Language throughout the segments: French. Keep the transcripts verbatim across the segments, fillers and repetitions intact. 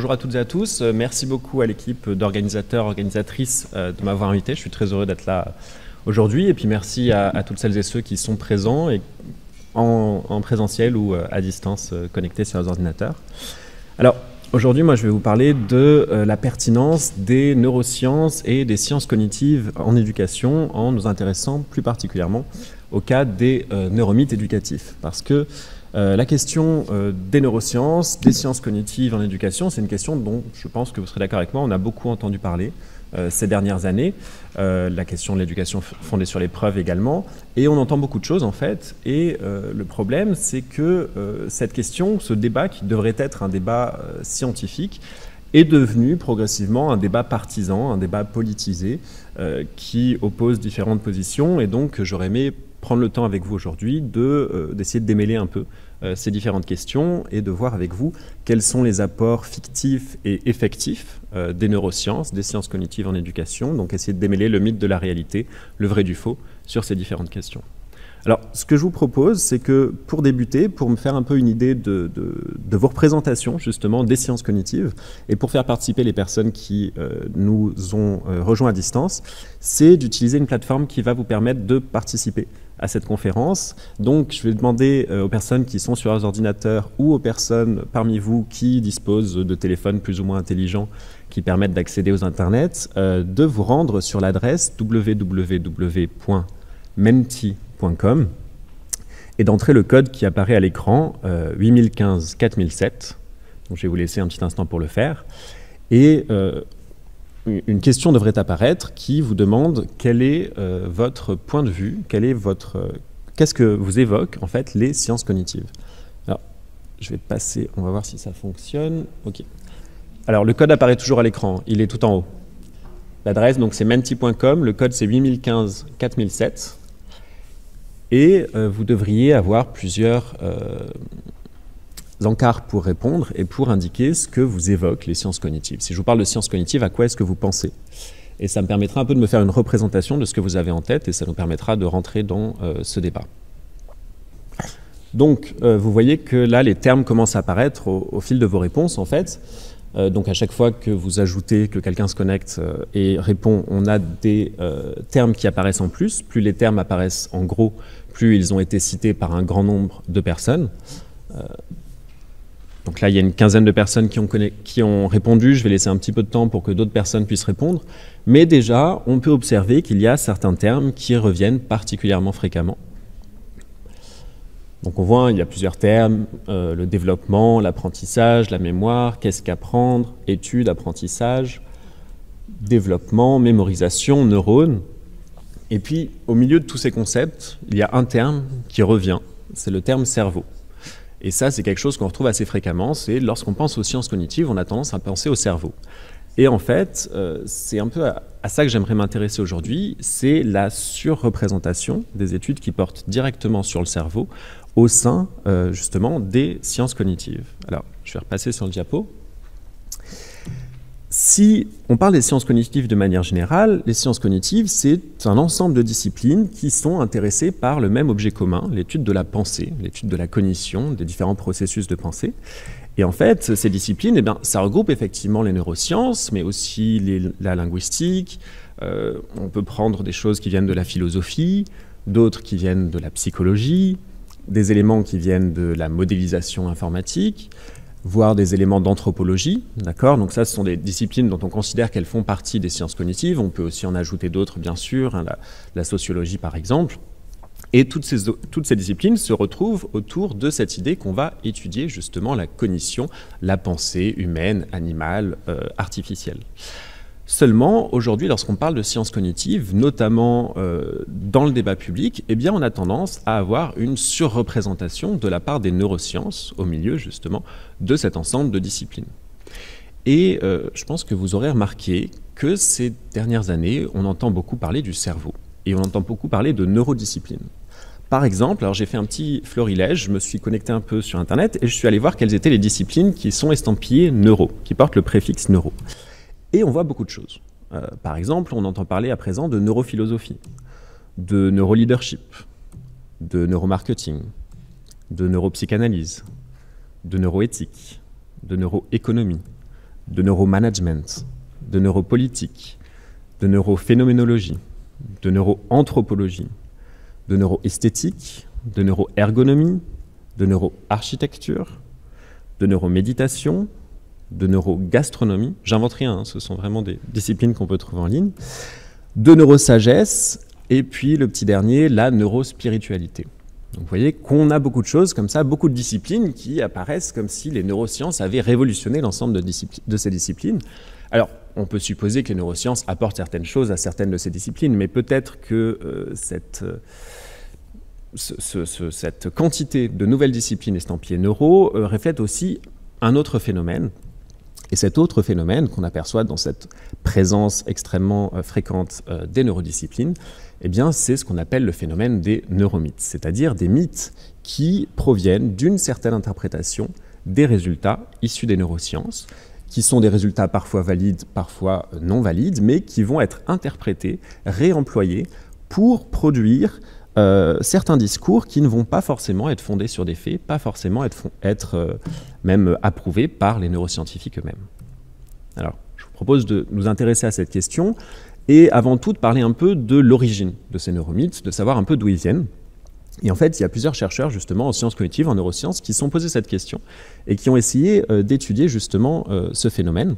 bonjour à toutes et à tous. Euh, merci beaucoup à l'équipe d'organisateurs, organisatrices euh, de m'avoir invité. Je suis très heureux d'être là aujourd'hui. Et puis merci à, à toutes celles et ceux qui sont présents et en, en présentiel ou euh, à distance euh, connectés sur leurs ordinateurs. Alors, aujourd'hui, moi, je vais vous parler de euh, la pertinence des neurosciences et des sciences cognitives en éducation en nous intéressant plus particulièrement au cas des euh, neuromythes éducatifs. Parce que Euh, la question euh, des neurosciences, des sciences cognitives en éducation, c'est une question dont je pense que vous serez d'accord avec moi, on a beaucoup entendu parler euh, ces dernières années, euh, la question de l'éducation fondée sur les preuves également, et on entend beaucoup de choses en fait, et euh, le problème c'est que euh, cette question, ce débat qui devrait être un débat euh, scientifique, est devenu progressivement un débat partisan, un débat politisé, euh, qui oppose différentes positions, et donc j'aurais aimé prendre le temps avec vous aujourd'hui de, euh, d'essayer de démêler un peu euh, ces différentes questions et de voir avec vous quels sont les apports fictifs et effectifs euh, des neurosciences, des sciences cognitives en éducation, donc essayer de démêler le mythe de la réalité, le vrai du faux, sur ces différentes questions. Alors, ce que je vous propose, c'est que pour débuter, pour me faire un peu une idée de, de, de vos représentations, justement, des sciences cognitives, et pour faire participer les personnes qui euh, nous ont euh, rejoints à distance, c'est d'utiliser une plateforme qui va vous permettre de participer à cette conférence. Donc, je vais demander euh, aux personnes qui sont sur leurs ordinateurs ou aux personnes parmi vous qui disposent de téléphones plus ou moins intelligents qui permettent d'accéder aux internets, euh, de vous rendre sur l'adresse w w w point menti point com et d'entrer le code qui apparaît à l'écran, euh, huit mille quinze quatre mille sept. Donc, je vais vous laisser un petit instant pour le faire. Et euh, une question devrait apparaître qui vous demande quel est euh, votre point de vue, quel est votre, euh, qu'est-ce que vous évoquent en fait les sciences cognitives. Alors, je vais passer, on va voir si ça fonctionne. Ok. Alors, le code apparaît toujours à l'écran, il est tout en haut. L'adresse, donc, c'est menti point com, le code, c'est huit mille quinze quatre mille sept. Et euh, vous devriez avoir plusieurs euh, encarts pour répondre et pour indiquer ce que vous évoquent les sciences cognitives. Si je vous parle de sciences cognitives, à quoi est-ce que vous pensez? Et ça me permettra un peu de me faire une représentation de ce que vous avez en tête et ça nous permettra de rentrer dans euh, ce débat. Donc, euh, vous voyez que là, les termes commencent à apparaître au, au fil de vos réponses, en fait. Euh, donc, à chaque fois que vous ajoutez, que quelqu'un se connecte euh, et répond, on a des euh, termes qui apparaissent en plus. Plus les termes apparaissent en gros, plus ils ont été cités par un grand nombre de personnes. Euh, donc là, il y a une quinzaine de personnes qui ont, qui ont répondu. Je vais laisser un petit peu de temps pour que d'autres personnes puissent répondre. Mais déjà, on peut observer qu'il y a certains termes qui reviennent particulièrement fréquemment. Donc on voit, il y a plusieurs termes, euh, le développement, l'apprentissage, la mémoire, qu'est-ce qu'apprendre, étude, apprentissage, développement, mémorisation, neurones. Et puis, au milieu de tous ces concepts, il y a un terme qui revient, c'est le terme cerveau. Et ça, c'est quelque chose qu'on retrouve assez fréquemment, c'est lorsqu'on pense aux sciences cognitives, on a tendance à penser au cerveau. Et en fait, euh, c'est un peu à, à ça que j'aimerais m'intéresser aujourd'hui, c'est la surreprésentation des études qui portent directement sur le cerveau au sein, euh, justement, des sciences cognitives. Alors, je vais repasser sur le diapo. Si on parle des sciences cognitives de manière générale, les sciences cognitives, c'est un ensemble de disciplines qui sont intéressées par le même objet commun, l'étude de la pensée, l'étude de la cognition, des différents processus de pensée. Et en fait, ces disciplines, eh bien, ça regroupe effectivement les neurosciences, mais aussi les, la linguistique. Euh, on peut prendre des choses qui viennent de la philosophie, d'autres qui viennent de la psychologie, des éléments qui viennent de la modélisation informatique, voire des éléments d'anthropologie, d'accord? Donc ça, ce sont des disciplines dont on considère qu'elles font partie des sciences cognitives. On peut aussi en ajouter d'autres, bien sûr, hein, la, la sociologie, par exemple. Et toutes ces, toutes ces disciplines se retrouvent autour de cette idée qu'on va étudier justement la cognition, la pensée humaine, animale, euh, artificielle. Seulement, aujourd'hui, lorsqu'on parle de sciences cognitives, notamment euh, dans le débat public, eh bien, on a tendance à avoir une surreprésentation de la part des neurosciences au milieu, justement, de cet ensemble de disciplines. Et euh, je pense que vous aurez remarqué que ces dernières années, on entend beaucoup parler du cerveau et on entend beaucoup parler de neurodisciplines. Par exemple, alors j'ai fait un petit florilège, je me suis connecté un peu sur Internet et je suis allé voir quelles étaient les disciplines qui sont estampillées neuro, qui portent le préfixe neuro. Et on voit beaucoup de choses. Euh, par exemple, on entend parler à présent de neurophilosophie, de neuroleadership, de neuromarketing, de neuropsychanalyse, de neuroéthique, de neuroéconomie, de neuromanagement, de neuropolitique, de neurophénoménologie, de neuroanthropologie, de neuroesthétique, de neuroergonomie, de neuroarchitecture, de neuroméditation, de neurogastronomie, j'invente rien, hein, ce sont vraiment des disciplines qu'on peut trouver en ligne, de neurosagesse, et puis le petit dernier, la neurospiritualité. Donc vous voyez qu'on a beaucoup de choses comme ça, beaucoup de disciplines qui apparaissent comme si les neurosciences avaient révolutionné l'ensemble de, de ces disciplines. Alors, on peut supposer que les neurosciences apportent certaines choses à certaines de ces disciplines, mais peut-être que euh, cette, euh, ce, ce, ce, cette quantité de nouvelles disciplines estampillées neuro euh, reflète aussi un autre phénomène. Et cet autre phénomène qu'on aperçoit dans cette présence extrêmement euh, fréquente euh, des neurodisciplines, eh bien, c'est ce qu'on appelle le phénomène des neuromythes, c'est-à-dire des mythes qui proviennent d'une certaine interprétation des résultats issus des neurosciences, qui sont des résultats parfois valides, parfois non valides, mais qui vont être interprétés, réemployés pour produire euh, certains discours qui ne vont pas forcément être fondés sur des faits, pas forcément être, être euh, même approuvés par les neuroscientifiques eux-mêmes. Alors, je vous propose de nous intéresser à cette question et avant tout de parler un peu de l'origine de ces neuromythes, de savoir un peu d'où ils viennent. Et en fait, il y a plusieurs chercheurs justement en sciences cognitives, en neurosciences, qui se sont posés cette question et qui ont essayé euh, d'étudier justement euh, ce phénomène.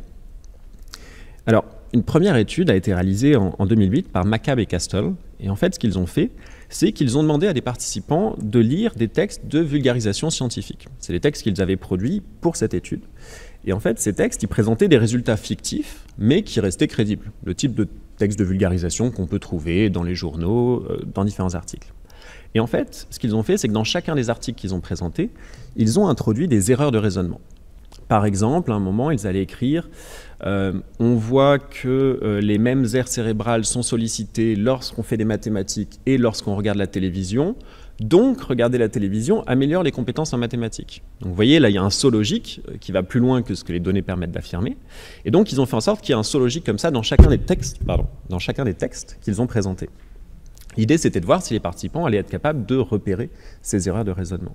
Alors, une première étude a été réalisée en, en deux mille huit par McCabe et Castle. Et en fait, ce qu'ils ont fait, c'est qu'ils ont demandé à des participants de lire des textes de vulgarisation scientifique. C'est les textes qu'ils avaient produits pour cette étude. Et en fait, ces textes, ils présentaient des résultats fictifs, mais qui restaient crédibles. Le type de texte de vulgarisation qu'on peut trouver dans les journaux, euh, dans différents articles. Et en fait, ce qu'ils ont fait, c'est que dans chacun des articles qu'ils ont présentés, ils ont introduit des erreurs de raisonnement. Par exemple, à un moment, ils allaient écrire euh, « On voit que euh, les mêmes aires cérébrales sont sollicitées lorsqu'on fait des mathématiques et lorsqu'on regarde la télévision. Donc, regarder la télévision améliore les compétences en mathématiques. » Donc, vous voyez, là, il y a un saut logique qui va plus loin que ce que les données permettent d'affirmer. Et donc, ils ont fait en sorte qu'il y ait un saut logique comme ça dans chacun des textes, pardon, dans chacun des textes qu'ils ont présentés. L'idée, c'était de voir si les participants allaient être capables de repérer ces erreurs de raisonnement.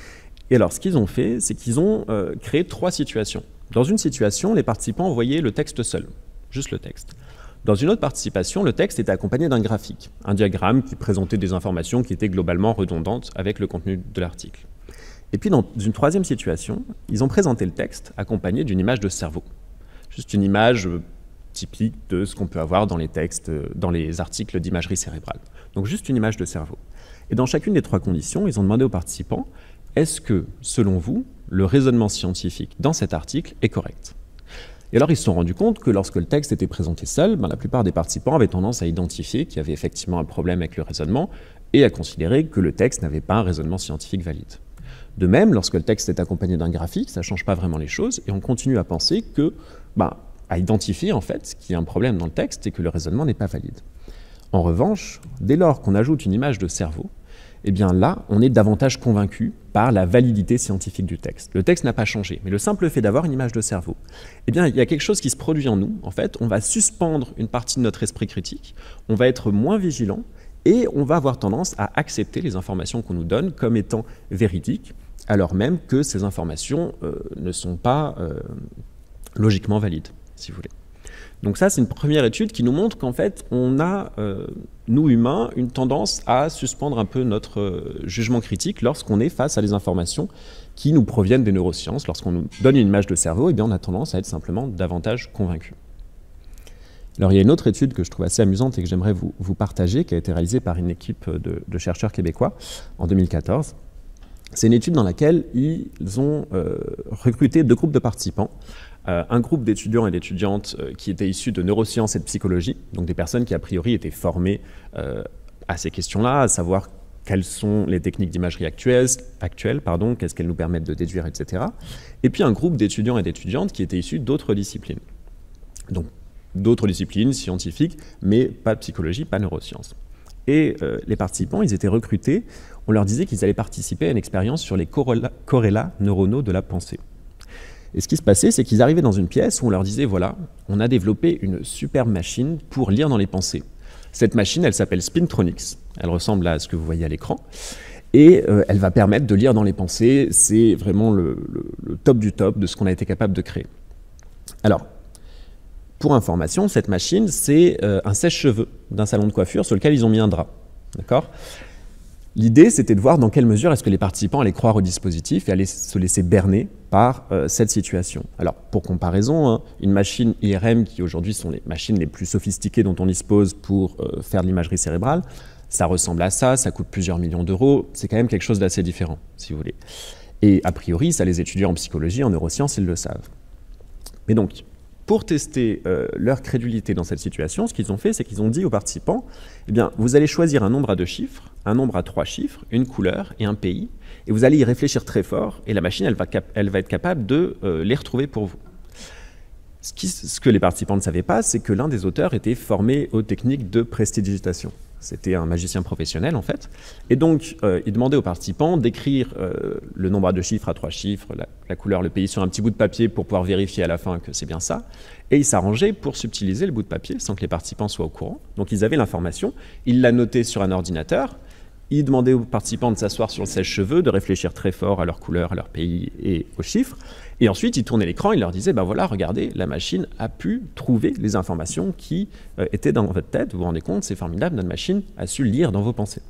Et alors, ce qu'ils ont fait, c'est qu'ils ont euh, créé trois situations. Dans une situation, les participants voyaient le texte seul, juste le texte. Dans une autre participation, le texte était accompagné d'un graphique, un diagramme qui présentait des informations qui étaient globalement redondantes avec le contenu de l'article. Et puis, dans une troisième situation, ils ont présenté le texte accompagné d'une image de cerveau. Juste une image euh, typique de ce qu'on peut avoir dans les textes, euh, dans les articles d'imagerie cérébrale. Donc, juste une image de cerveau. Et dans chacune des trois conditions, ils ont demandé aux participants est-ce que, selon vous, le raisonnement scientifique dans cet article est correct? Et alors, ils se sont rendus compte que lorsque le texte était présenté seul, ben, la plupart des participants avaient tendance à identifier qu'il y avait effectivement un problème avec le raisonnement et à considérer que le texte n'avait pas un raisonnement scientifique valide. De même, lorsque le texte est accompagné d'un graphique, ça ne change pas vraiment les choses et on continue à penser que, ben, à identifier en fait qu'il y a un problème dans le texte et que le raisonnement n'est pas valide. En revanche, dès lors qu'on ajoute une image de cerveau, eh bien là, on est davantage convaincu par la validité scientifique du texte. Le texte n'a pas changé, mais le simple fait d'avoir une image de cerveau, eh bien, il y a quelque chose qui se produit en nous. En fait, on va suspendre une partie de notre esprit critique, on va être moins vigilant et on va avoir tendance à accepter les informations qu'on nous donne comme étant véridiques, alors même que ces informations euh, ne sont pas euh, logiquement valides, si vous voulez. Donc ça, c'est une première étude qui nous montre qu'en fait, on a, euh, nous humains, une tendance à suspendre un peu notre euh, jugement critique lorsqu'on est face à des informations qui nous proviennent des neurosciences. Lorsqu'on nous donne une image de cerveau, eh bien, on a tendance à être simplement davantage convaincu. Alors, il y a une autre étude que je trouve assez amusante et que j'aimerais vous, vous partager, qui a été réalisée par une équipe de, de chercheurs québécois en deux mille quatorze. C'est une étude dans laquelle ils ont euh, recruté deux groupes de participants. Euh, un groupe d'étudiants et d'étudiantes euh, qui étaient issus de neurosciences et de psychologie, donc des personnes qui a priori étaient formées euh, à ces questions-là, à savoir quelles sont les techniques d'imagerie actuelles, actuelles, pardon, qu'est-ce qu'elles nous permettent de déduire, et cetera. Et puis un groupe d'étudiants et d'étudiantes qui étaient issus d'autres disciplines. Donc d'autres disciplines scientifiques, mais pas de psychologie, pas de neurosciences. Et euh, les participants, ils étaient recrutés, on leur disait qu'ils allaient participer à une expérience sur les corrélats, corrélats neuronaux de la pensée. Et ce qui se passait, c'est qu'ils arrivaient dans une pièce où on leur disait, voilà, on a développé une superbe machine pour lire dans les pensées. Cette machine, elle s'appelle Spintronics, elle ressemble à ce que vous voyez à l'écran, et euh, elle va permettre de lire dans les pensées, c'est vraiment le, le, le top du top de ce qu'on a été capable de créer. Alors, pour information, cette machine, c'est euh, un sèche-cheveux d'un salon de coiffure sur lequel ils ont mis un drap. D'accord ? L'idée, c'était de voir dans quelle mesure est-ce que les participants allaient croire au dispositif et allaient se laisser berner par euh, cette situation. Alors, pour comparaison, hein, une machine I R M, qui aujourd'hui sont les machines les plus sophistiquées dont on dispose pour euh, faire de l'imagerie cérébrale, ça ressemble à ça, ça coûte plusieurs millions d'euros, c'est quand même quelque chose d'assez différent, si vous voulez. Et a priori, ça, les étudiants en psychologie, en neurosciences, ils le savent. Mais donc, pour tester euh, leur crédulité dans cette situation, ce qu'ils ont fait, c'est qu'ils ont dit aux participants, eh bien, vous allez choisir un nombre à deux chiffres, un nombre à trois chiffres, une couleur et un pays, et vous allez y réfléchir très fort, et la machine, elle va, elle va être capable de euh, les retrouver pour vous. Ce, qui, ce que les participants ne savaient pas, c'est que l'un des auteurs était formé aux techniques de prestidigitation. C'était un magicien professionnel, en fait. Et donc, euh, il demandait aux participants d'écrire euh, le nombre à deux chiffres, à trois chiffres, la, la couleur, le pays sur un petit bout de papier pour pouvoir vérifier à la fin que c'est bien ça. Et il s'arrangeait pour subtiliser le bout de papier sans que les participants soient au courant. Donc, ils avaient l'information, ils la notaient sur un ordinateur. Ils demandaient aux participants de s'asseoir sur le sèche-cheveux, de réfléchir très fort à leur couleur, à leur pays et aux chiffres. Et ensuite, ils tournaient l'écran, ils leur disaient, ben voilà, regardez, la machine a pu trouver les informations qui euh, étaient dans votre tête. Vous vous rendez compte, c'est formidable, notre machine a su lire dans vos pensées.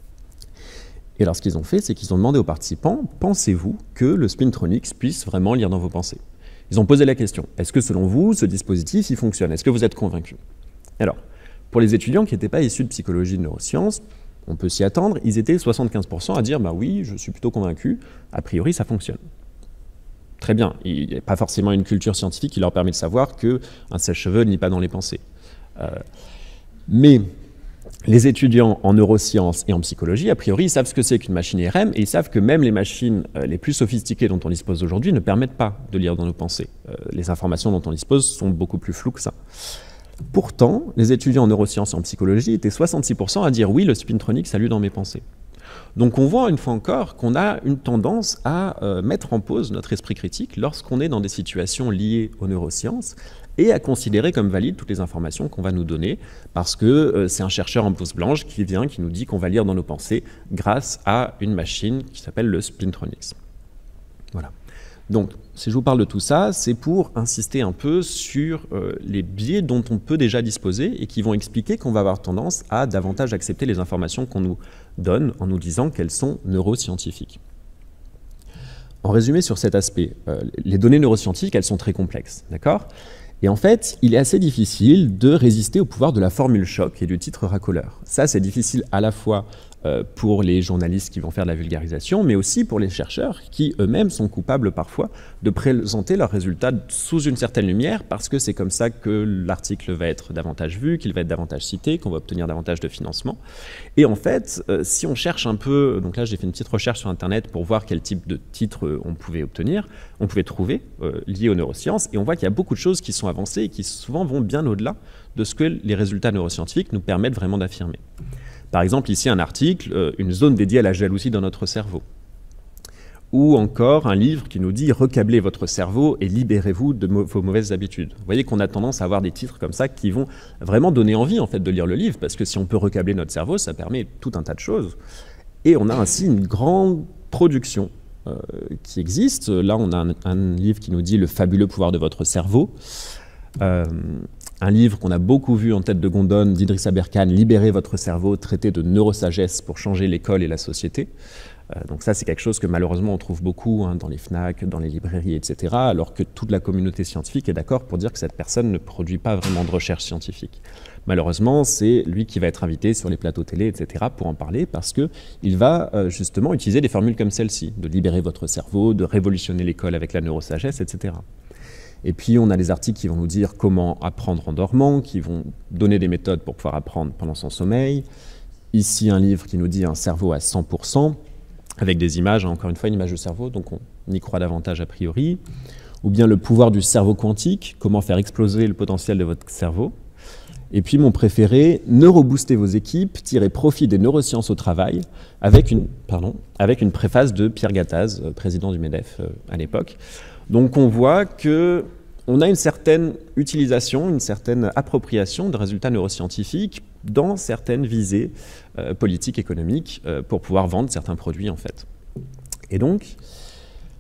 Et alors, ce qu'ils ont fait, c'est qu'ils ont demandé aux participants, pensez-vous que le Spintronics puisse vraiment lire dans vos pensées? Ils ont posé la question, est-ce que selon vous, ce dispositif, il fonctionne? Est-ce que vous êtes convaincus? Alors, pour les étudiants qui n'étaient pas issus de psychologie de neurosciences, on peut s'y attendre, ils étaient soixante-quinze pour cent à dire bah oui, je suis plutôt convaincu, a priori ça fonctionne. Très bien, il n'y a pas forcément une culture scientifique qui leur permet de savoir qu'un sèche-cheveux ne lit pas dans les pensées. Euh, mais les étudiants en neurosciences et en psychologie, a priori, ils savent ce que c'est qu'une machine I R M et ils savent que même les machines euh, les plus sophistiquées dont on dispose aujourd'hui ne permettent pas de lire dans nos pensées. Euh, les informations dont on dispose sont beaucoup plus floues que ça. Pourtant, les étudiants en neurosciences et en psychologie étaient soixante-six pour cent à dire oui, le Spintronics a lu dans mes pensées. Donc on voit une fois encore qu'on a une tendance à euh, mettre en pause notre esprit critique lorsqu'on est dans des situations liées aux neurosciences et à considérer comme valides toutes les informations qu'on va nous donner parce que euh, c'est un chercheur en blouse blanche qui vient, qui nous dit qu'on va lire dans nos pensées grâce à une machine qui s'appelle le Spintronics. Voilà. Donc, si je vous parle de tout ça, c'est pour insister un peu sur euh, les biais dont on peut déjà disposer et qui vont expliquer qu'on va avoir tendance à davantage accepter les informations qu'on nous donne en nous disant qu'elles sont neuroscientifiques. En résumé sur cet aspect, euh, les données neuroscientifiques, elles sont très complexes, d'accord ? Et en fait, il est assez difficile de résister au pouvoir de la formule choc et du titre racoleur. Ça, c'est difficile à la fois euh, pour les journalistes qui vont faire de la vulgarisation, mais aussi pour les chercheurs qui eux-mêmes sont coupables parfois de présenter leurs résultats sous une certaine lumière parce que c'est comme ça que l'article va être davantage vu, qu'il va être davantage cité, qu'on va obtenir davantage de financement. Et en fait, euh, si on cherche un peu, donc là j'ai fait une petite recherche sur Internet pour voir quel type de titre on pouvait obtenir, on pouvait trouver euh, lié aux neurosciences, et on voit qu'il y a beaucoup de choses qui sont avancées et qui souvent vont bien au-delà de ce que les résultats neuroscientifiques nous permettent vraiment d'affirmer. Par exemple, ici un article, euh, une zone dédiée à la jalousie dans notre cerveau. Ou encore un livre qui nous dit « Recablez votre cerveau et libérez-vous de mo- vos mauvaises habitudes ». Vous voyez qu'on a tendance à avoir des titres comme ça qui vont vraiment donner envie en fait, de lire le livre, parce que si on peut recabler notre cerveau, ça permet tout un tas de choses. Et on a ainsi une grande production euh, qui existe. Là, on a un, un livre qui nous dit « Le fabuleux pouvoir de votre cerveau euh, ». Un livre qu'on a beaucoup vu en tête de gondole d'Idriss Aberkane, « Libérez votre cerveau, traité de neurosagesse pour changer l'école et la société ». Euh, donc ça, c'est quelque chose que malheureusement on trouve beaucoup hein, dans les FNAC, dans les librairies, et cetera, alors que toute la communauté scientifique est d'accord pour dire que cette personne ne produit pas vraiment de recherche scientifique. Malheureusement, c'est lui qui va être invité sur les plateaux télé, et cetera, pour en parler, parce qu'il va euh, justement utiliser des formules comme celle-ci, de libérer votre cerveau, de révolutionner l'école avec la neurosagesse, et cetera. Et puis, on a les articles qui vont nous dire comment apprendre en dormant, qui vont donner des méthodes pour pouvoir apprendre pendant son sommeil. Ici, un livre qui nous dit un cerveau à cent pour cent, avec des images, encore une fois, une image de cerveau, donc on y croit davantage a priori. Ou bien le pouvoir du cerveau quantique, comment faire exploser le potentiel de votre cerveau. Et puis, mon préféré, neurobooster vos équipes, tirer profit des neurosciences au travail, avec une, pardon, avec une préface de Pierre Gattaz, président du MEDEF euh, à l'époque. Donc on voit qu'on a une certaine utilisation, une certaine appropriation de résultats neuroscientifiques dans certaines visées euh, politiques, économiques, euh, pour pouvoir vendre certains produits en fait. Et donc,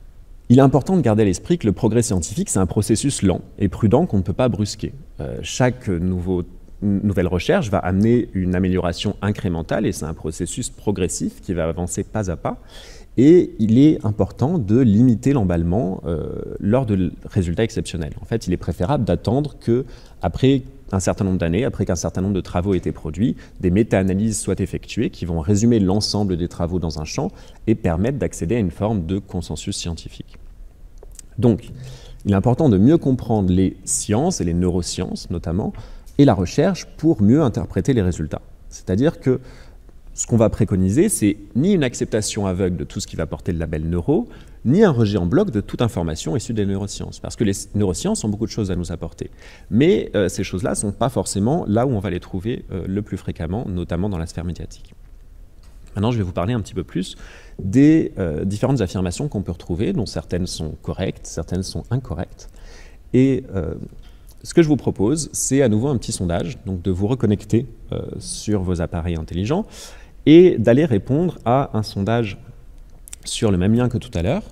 Il est important de garder à l'esprit que le progrès scientifique, c'est un processus lent et prudent qu'on ne peut pas brusquer. Euh, chaque nouveau, nouvelle recherche va amener une amélioration incrémentale et c'est un processus progressif qui va avancer pas à pas. Et il est important de limiter l'emballement euh, lors de résultats exceptionnels. En fait, il est préférable d'attendre qu'après un certain nombre d'années, après qu'un certain nombre de travaux aient été produits, des méta-analyses soient effectuées qui vont résumer l'ensemble des travaux dans un champ et permettre d'accéder à une forme de consensus scientifique. Donc, il est important de mieux comprendre les sciences et les neurosciences notamment, et la recherche pour mieux interpréter les résultats. C'est-à-dire que ce qu'on va préconiser, c'est ni une acceptation aveugle de tout ce qui va porter le label neuro, ni un rejet en bloc de toute information issue des neurosciences. Parce que les neurosciences ont beaucoup de choses à nous apporter. Mais euh, ces choses-là ne sont pas forcément là où on va les trouver euh, le plus fréquemment, notamment dans la sphère médiatique. Maintenant, je vais vous parler un petit peu plus des euh, différentes affirmations qu'on peut retrouver, dont certaines sont correctes, certaines sont incorrectes. Et euh, ce que je vous propose, c'est à nouveau un petit sondage, donc de vous reconnecter euh, sur vos appareils intelligents et d'aller répondre à un sondage sur le même lien que tout à l'heure.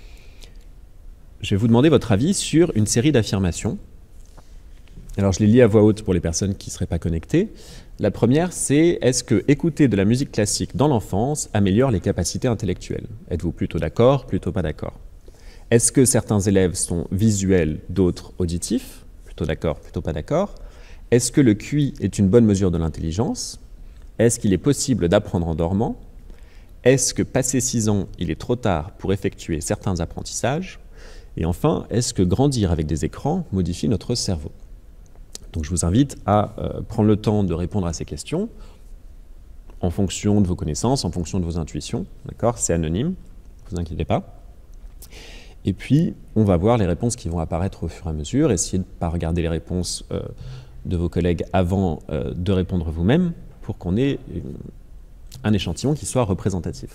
Je vais vous demander votre avis sur une série d'affirmations. Alors, je les lis à voix haute pour les personnes qui ne seraient pas connectées. La première, c'est « Est-ce que écouter de la musique classique dans l'enfance améliore les capacités intellectuelles ?» Êtes-vous plutôt d'accord, plutôt pas d'accord? Est-ce que certains élèves sont visuels, d'autres auditifs? Plutôt d'accord, plutôt pas d'accord. Est-ce que le Q I est une bonne mesure de l'intelligence? Est-ce qu'il est possible d'apprendre en dormant? Est-ce que passé six ans, il est trop tard pour effectuer certains apprentissages? Et enfin, est-ce que grandir avec des écrans modifie notre cerveau? Donc je vous invite à euh, prendre le temps de répondre à ces questions en fonction de vos connaissances, en fonction de vos intuitions. D'accord? C'est anonyme, ne vous inquiétez pas. Et puis, on va voir les réponses qui vont apparaître au fur et à mesure. Essayez de ne pas regarder les réponses euh, de vos collègues avant euh, de répondre vous-même pour qu'on ait une, un échantillon qui soit représentatif.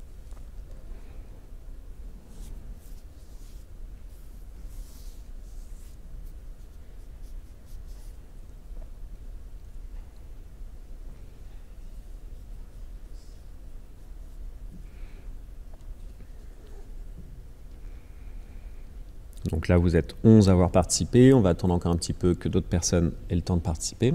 Donc là, vous êtes onze à avoir participé. On va attendre encore un petit peu que d'autres personnes aient le temps de participer.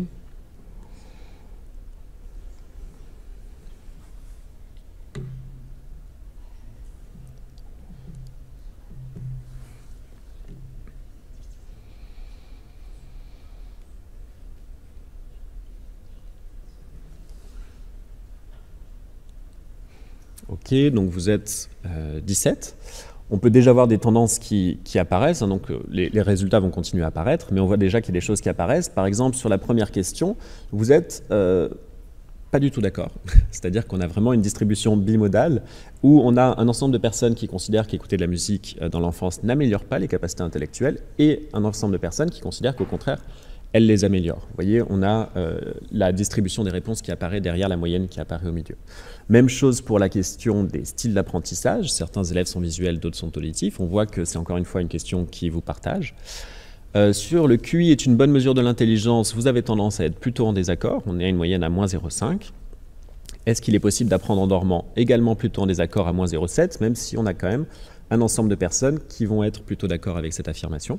Ok, donc vous êtes euh, dix-sept. On peut déjà voir des tendances qui, qui apparaissent, hein, donc euh, les, les résultats vont continuer à apparaître, mais on voit déjà qu'il y a des choses qui apparaissent. Par exemple, sur la première question, vous êtes euh, pas du tout d'accord. C'est-à-dire qu'on a vraiment une distribution bimodale où on a un ensemble de personnes qui considèrent qu'écouter de la musique dans l'enfance n'améliore pas les capacités intellectuelles et un ensemble de personnes qui considèrent qu'au contraire, elle les améliore. Vous voyez, on a euh, la distribution des réponses qui apparaît derrière la moyenne qui apparaît au milieu. Même chose pour la question des styles d'apprentissage. Certains élèves sont visuels, d'autres sont auditifs. On voit que c'est encore une fois une question qui vous partage. Euh, sur le Q I est une bonne mesure de l'intelligence, vous avez tendance à être plutôt en désaccord. On est à une moyenne à moins zéro virgule cinq. Est-ce qu'il est possible d'apprendre en dormant? Également plutôt en désaccord à moins zéro virgule sept, même si on a quand même un ensemble de personnes qui vont être plutôt d'accord avec cette affirmation.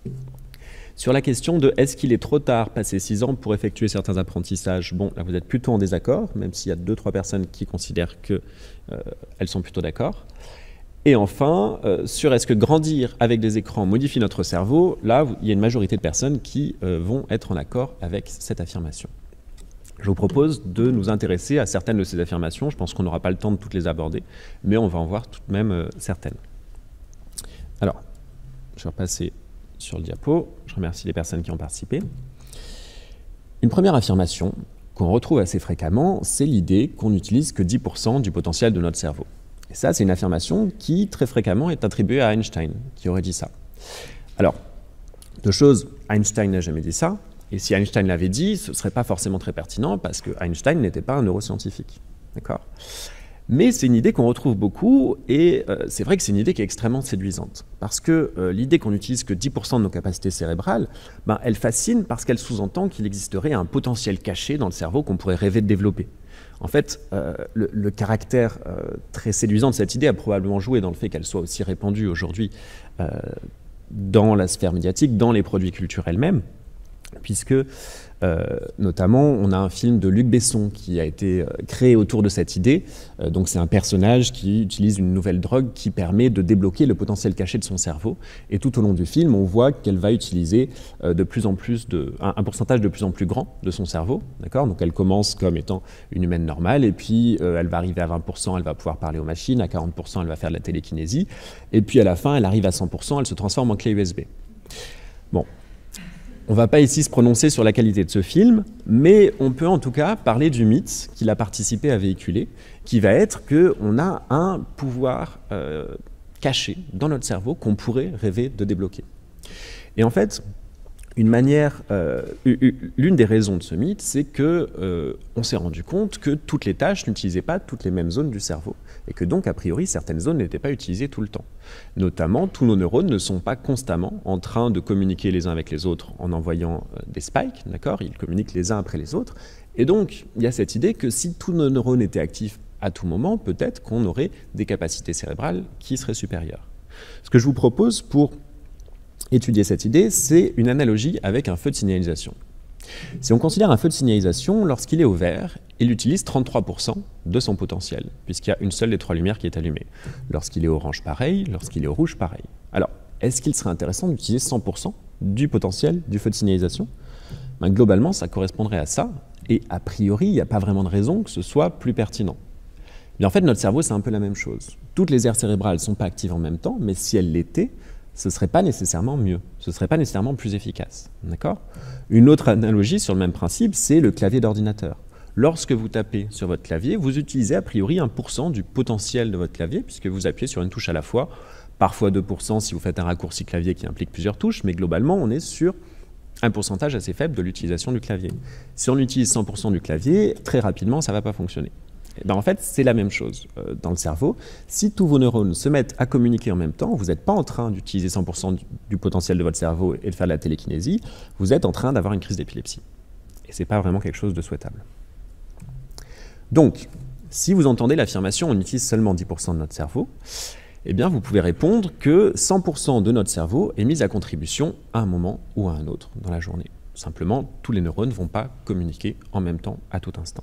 Sur la question de est-ce qu'il est trop tard, passé six ans, pour effectuer certains apprentissages, bon, là vous êtes plutôt en désaccord, même s'il y a deux trois personnes qui considèrent qu'elles euh, sont plutôt d'accord. Et enfin, euh, sur est-ce que grandir avec des écrans modifie notre cerveau, là il y a une majorité de personnes qui euh, vont être en accord avec cette affirmation. Je vous propose de nous intéresser à certaines de ces affirmations, je pense qu'on n'aura pas le temps de toutes les aborder, mais on va en voir tout de même euh, certaines. Alors, je vais repasser sur le diapo. Je remercie les personnes qui ont participé. Une première affirmation qu'on retrouve assez fréquemment, c'est l'idée qu'on n'utilise que dix pour cent du potentiel de notre cerveau. Et ça, c'est une affirmation qui, très fréquemment, est attribuée à Einstein, qui aurait dit ça. Alors, deux choses, Einstein n'a jamais dit ça, et si Einstein l'avait dit, ce ne serait pas forcément très pertinent, parce que Einstein n'était pas un neuroscientifique. D'accord ? Mais c'est une idée qu'on retrouve beaucoup, et euh, c'est vrai que c'est une idée qui est extrêmement séduisante. Parce que euh, l'idée qu'on n'utilise que dix pour cent de nos capacités cérébrales, ben, elle fascine parce qu'elle sous-entend qu'il existerait un potentiel caché dans le cerveau qu'on pourrait rêver de développer. En fait, euh, le, le caractère euh, très séduisant de cette idée a probablement joué dans le fait qu'elle soit aussi répandue aujourd'hui euh, dans la sphère médiatique, dans les produits culturels même, puisque euh, notamment on a un film de Luc Besson qui a été euh, créé autour de cette idée. Euh, donc c'est un personnage qui utilise une nouvelle drogue qui permet de débloquer le potentiel caché de son cerveau. Et tout au long du film, on voit qu'elle va utiliser euh, de plus en plus de, un, un pourcentage de plus en plus grand de son cerveau. D'accord ? Donc elle commence comme étant une humaine normale, et puis euh, elle va arriver à vingt pour cent, elle va pouvoir parler aux machines, à quarante pour cent, elle va faire de la télékinésie, et puis à la fin, elle arrive à cent pour cent, elle se transforme en clé U S B. Bon. On ne va pas ici se prononcer sur la qualité de ce film, mais on peut en tout cas parler du mythe qu'il a participé à véhiculer, qui va être qu'on a un pouvoir euh, caché dans notre cerveau qu'on pourrait rêver de débloquer. Et en fait, une manière, euh, l'une des raisons de ce mythe, c'est qu'on euh, s'est rendu compte que toutes les tâches n'utilisaient pas toutes les mêmes zones du cerveau, et que donc, a priori, certaines zones n'étaient pas utilisées tout le temps. Notamment, tous nos neurones ne sont pas constamment en train de communiquer les uns avec les autres en envoyant euh, des spikes, d'accord ? Ils communiquent les uns après les autres. Et donc, il y a cette idée que si tous nos neurones étaient actifs à tout moment, peut-être qu'on aurait des capacités cérébrales qui seraient supérieures. Ce que je vous propose pour étudier cette idée, c'est une analogie avec un feu de signalisation. Si on considère un feu de signalisation, lorsqu'il est au vert, il utilise trente-trois pour cent de son potentiel, puisqu'il y a une seule des trois lumières qui est allumée. Lorsqu'il est orange, pareil. Lorsqu'il est rouge, pareil. Alors, est-ce qu'il serait intéressant d'utiliser cent pour cent du potentiel du feu de signalisation ? Ben, globalement, ça correspondrait à ça, et a priori, il n'y a pas vraiment de raison que ce soit plus pertinent. Mais en fait, notre cerveau, c'est un peu la même chose. Toutes les aires cérébrales ne sont pas actives en même temps, mais si elles l'étaient, ce ne serait pas nécessairement mieux, ce ne serait pas nécessairement plus efficace. D'accord ? Une autre analogie sur le même principe, c'est le clavier d'ordinateur. Lorsque vous tapez sur votre clavier, vous utilisez a priori un pour cent du potentiel de votre clavier, puisque vous appuyez sur une touche à la fois, parfois deux pour cent si vous faites un raccourci clavier qui implique plusieurs touches, mais globalement, on est sur un pourcentage assez faible de l'utilisation du clavier. Si on utilise cent pour cent du clavier, très rapidement, ça ne va pas fonctionner. Et ben en fait, c'est la même chose euh, dans le cerveau. Si tous vos neurones se mettent à communiquer en même temps, vous n'êtes pas en train d'utiliser cent pour cent du, du potentiel de votre cerveau et de faire de la télékinésie, vous êtes en train d'avoir une crise d'épilepsie. Et ce n'est pas vraiment quelque chose de souhaitable. Donc, si vous entendez l'affirmation « on utilise seulement dix pour cent de notre cerveau », eh bien, vous pouvez répondre que cent pour cent de notre cerveau est mis à contribution à un moment ou à un autre dans la journée. Simplement, tous les neurones ne vont pas communiquer en même temps à tout instant.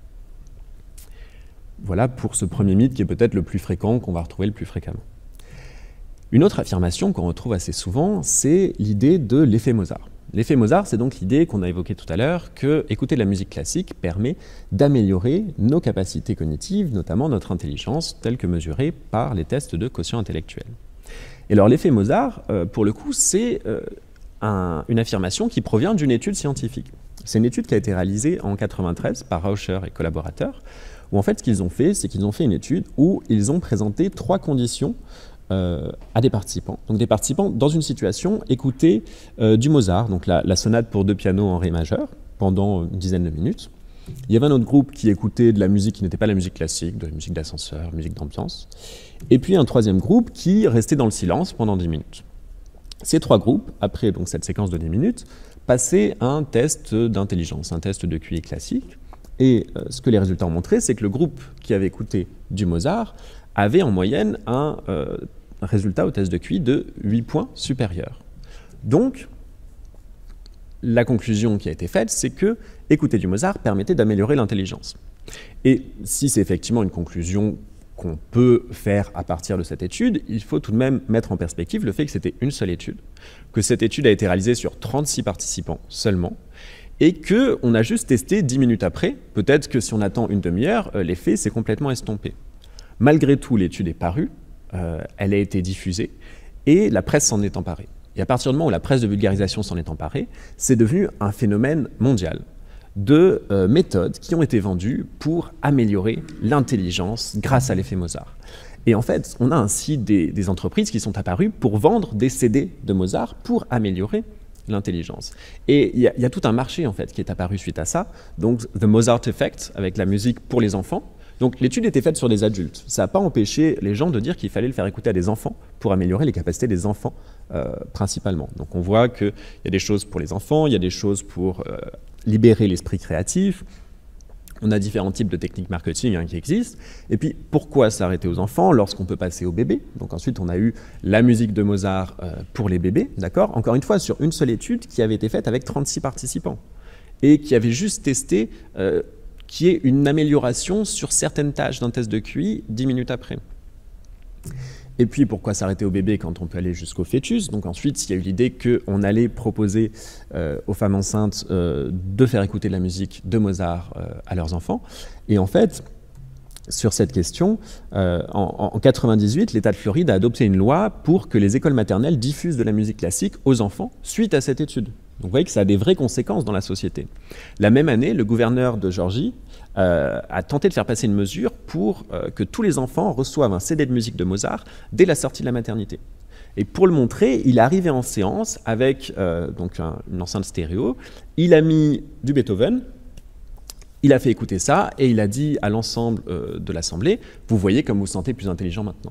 Voilà pour ce premier mythe qui est peut-être le plus fréquent, qu'on va retrouver le plus fréquemment. Une autre affirmation qu'on retrouve assez souvent, c'est l'idée de l'effet Mozart. L'effet Mozart, c'est donc l'idée qu'on a évoquée tout à l'heure, que écouter de la musique classique permet d'améliorer nos capacités cognitives, notamment notre intelligence, telle que mesurée par les tests de quotient intellectuel. Et alors l'effet Mozart, euh, pour le coup, c'est euh, un, une affirmation qui provient d'une étude scientifique. C'est une étude qui a été réalisée en quatre-vingt-treize par Rauscher et collaborateurs, où en fait ce qu'ils ont fait, c'est qu'ils ont fait une étude où ils ont présenté trois conditions euh, à des participants. Donc des participants dans une situation écoutaient euh, du Mozart, donc la, la sonate pour deux pianos en ré majeur, pendant une dizaine de minutes. Il y avait un autre groupe qui écoutait de la musique qui n'était pas la musique classique, de la musique d'ascenseur, musique d'ambiance. Et puis un troisième groupe qui restait dans le silence pendant dix minutes. Ces trois groupes, après donc, cette séquence de dix minutes, passaient un test d'intelligence, un test de Q I classique. Et euh, ce que les résultats ont montré, c'est que le groupe qui avait écouté du Mozart avait en moyenne un euh, résultat au test de Q I de huit points supérieur. Donc, la conclusion qui a été faite, c'est que écouter du Mozart permettait d'améliorer l'intelligence. Et si c'est effectivement une conclusion qu'on peut faire à partir de cette étude, il faut tout de même mettre en perspective le fait que c'était une seule étude, que cette étude a été réalisée sur trente-six participants seulement, et qu'on a juste testé dix minutes après. Peut-être que si on attend une demi-heure, euh, l'effet s'est complètement estompé. Malgré tout, l'étude est parue, euh, elle a été diffusée, et la presse s'en est emparée. Et à partir du moment où la presse de vulgarisation s'en est emparée, c'est devenu un phénomène mondial de euh, méthodes qui ont été vendues pour améliorer l'intelligence grâce à l'effet Mozart. Et en fait, on a ainsi des, des entreprises qui sont apparues pour vendre des C D de Mozart pour améliorer l'intelligence. Et il y, y a tout un marché en fait qui est apparu suite à ça, donc The Mozart Effect, avec la musique pour les enfants. Donc l'étude était faite sur des adultes. Ça n'a pas empêché les gens de dire qu'il fallait le faire écouter à des enfants pour améliorer les capacités des enfants euh, principalement. Donc on voit qu'il y a des choses pour les enfants, il y a des choses pour euh, libérer l'esprit créatif. On a différents types de techniques marketing hein, qui existent. Et puis, pourquoi s'arrêter aux enfants lorsqu'on peut passer aux bébés? Donc ensuite, on a eu la musique de Mozart euh, pour les bébés, d'accord? Encore une fois, sur une seule étude qui avait été faite avec trente-six participants et qui avait juste testé euh, qui est une amélioration sur certaines tâches d'un test de Q I dix minutes après. Et puis, pourquoi s'arrêter au bébé quand on peut aller jusqu'au fœtus? Donc ensuite, il y a eu l'idée qu'on allait proposer euh, aux femmes enceintes euh, de faire écouter de la musique de Mozart euh, à leurs enfants. Et en fait, sur cette question, euh, en, en quatre-vingt-dix-huit, l'État de Floride a adopté une loi pour que les écoles maternelles diffusent de la musique classique aux enfants suite à cette étude. Donc vous voyez que ça a des vraies conséquences dans la société. La même année, le gouverneur de Géorgie euh, a tenté de faire passer une mesure pour euh, que tous les enfants reçoivent un C D de musique de Mozart dès la sortie de la maternité. Et pour le montrer, il est arrivé en séance avec euh, donc un, une enceinte stéréo, il a mis du Beethoven, il a fait écouter ça et il a dit à l'ensemble euh, de l'Assemblée, vous voyez comme vous vous sentez plus intelligent maintenant.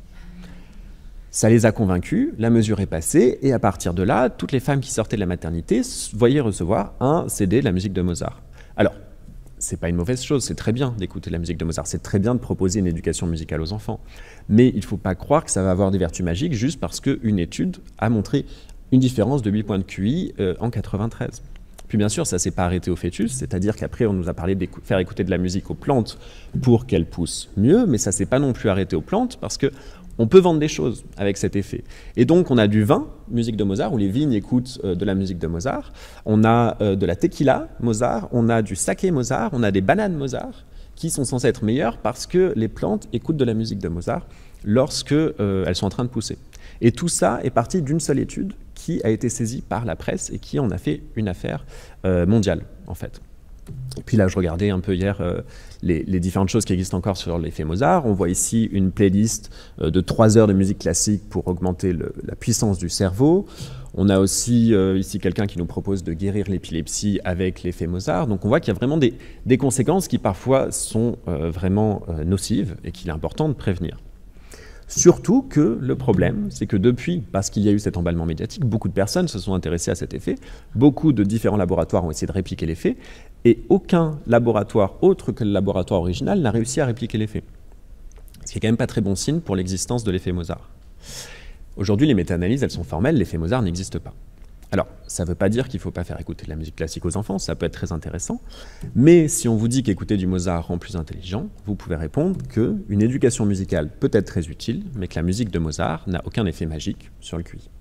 Ça les a convaincus, la mesure est passée, et à partir de là, toutes les femmes qui sortaient de la maternité voyaient recevoir un C D de la musique de Mozart. Alors, c'est pas une mauvaise chose, c'est très bien d'écouter la musique de Mozart, c'est très bien de proposer une éducation musicale aux enfants, mais il ne faut pas croire que ça va avoir des vertus magiques juste parce qu'une étude a montré une différence de huit points de Q I euh, en quatre-vingt-treize. Puis bien sûr, ça ne s'est pas arrêté au fœtus, c'est-à-dire qu'après on nous a parlé de faire écouter de la musique aux plantes pour qu'elles poussent mieux, mais ça ne s'est pas non plus arrêté aux plantes parce que on peut vendre des choses avec cet effet. Et donc, on a du vin, musique de Mozart, où les vignes écoutent euh, de la musique de Mozart. On a euh, de la tequila Mozart, on a du saké Mozart, on a des bananes Mozart, qui sont censées être meilleures parce que les plantes écoutent de la musique de Mozart lorsque euh, elles sont en train de pousser. Et tout ça est parti d'une seule étude qui a été saisie par la presse et qui en a fait une affaire euh, mondiale, en fait. Et puis là, je regardais un peu hier euh, les, les différentes choses qui existent encore sur l'effet Mozart. On voit ici une playlist euh, de trois heures de musique classique pour augmenter le, la puissance du cerveau. On a aussi euh, ici quelqu'un qui nous propose de guérir l'épilepsie avec l'effet Mozart. Donc on voit qu'il y a vraiment des, des conséquences qui parfois sont euh, vraiment euh, nocives et qu'il est important de prévenir. Surtout que le problème, c'est que depuis, parce qu'il y a eu cet emballement médiatique, beaucoup de personnes se sont intéressées à cet effet, beaucoup de différents laboratoires ont essayé de répliquer l'effet, et aucun laboratoire autre que le laboratoire original n'a réussi à répliquer l'effet. Ce qui est quand même pas très bon signe pour l'existence de l'effet Mozart. Aujourd'hui, les méta-analyses, elles sont formelles, l'effet Mozart n'existe pas. Alors, ça ne veut pas dire qu'il ne faut pas faire écouter de la musique classique aux enfants, ça peut être très intéressant, mais si on vous dit qu'écouter du Mozart rend plus intelligent, vous pouvez répondre qu'une éducation musicale peut être très utile, mais que la musique de Mozart n'a aucun effet magique sur le Q I.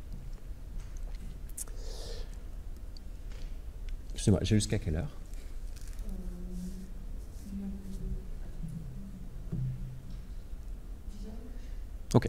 Excusez-moi, j'ai jusqu'à quelle heure? Ok.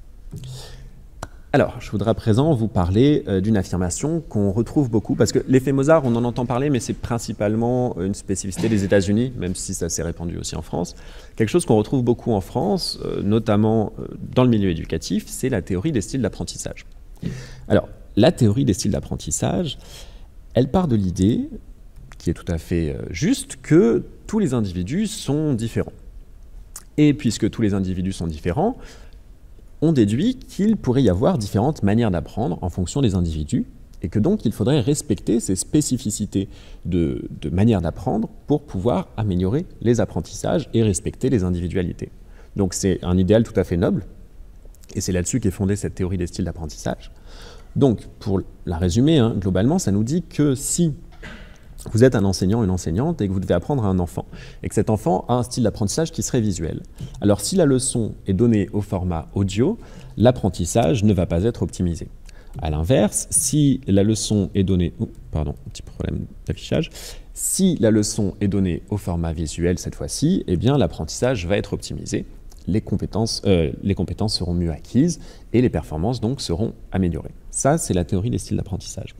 Alors, je voudrais à présent vous parler euh, d'une affirmation qu'on retrouve beaucoup, parce que l'effet Mozart, on en entend parler, mais c'est principalement une spécificité des États-Unis, même si ça s'est répandu aussi en France. Quelque chose qu'on retrouve beaucoup en France, euh, notamment euh, dans le milieu éducatif, c'est la théorie des styles d'apprentissage. Alors, la théorie des styles d'apprentissage, elle part de l'idée, qui est tout à fait euh, juste, que tous les individus sont différents. Et puisque tous les individus sont différents, on déduit qu'il pourrait y avoir différentes manières d'apprendre en fonction des individus et que donc il faudrait respecter ces spécificités de, de manière d'apprendre pour pouvoir améliorer les apprentissages et respecter les individualités. Donc c'est un idéal tout à fait noble et c'est là-dessus qu'est fondée cette théorie des styles d'apprentissage. Donc pour la résumer, hein, globalement, ça nous dit que si vous êtes un enseignant, une enseignante, et que vous devez apprendre à un enfant, et que cet enfant a un style d'apprentissage qui serait visuel. Alors si la leçon est donnée au format audio, l'apprentissage ne va pas être optimisé. A l'inverse, si la leçon est donnée... Oh, pardon, un petit problème d'affichage. Si la leçon est donnée au format visuel cette fois-ci, eh bien l'apprentissage va être optimisé. Les compétences, euh, les compétences seront mieux acquises et les performances donc seront améliorées. Ça, c'est la théorie des styles d'apprentissage.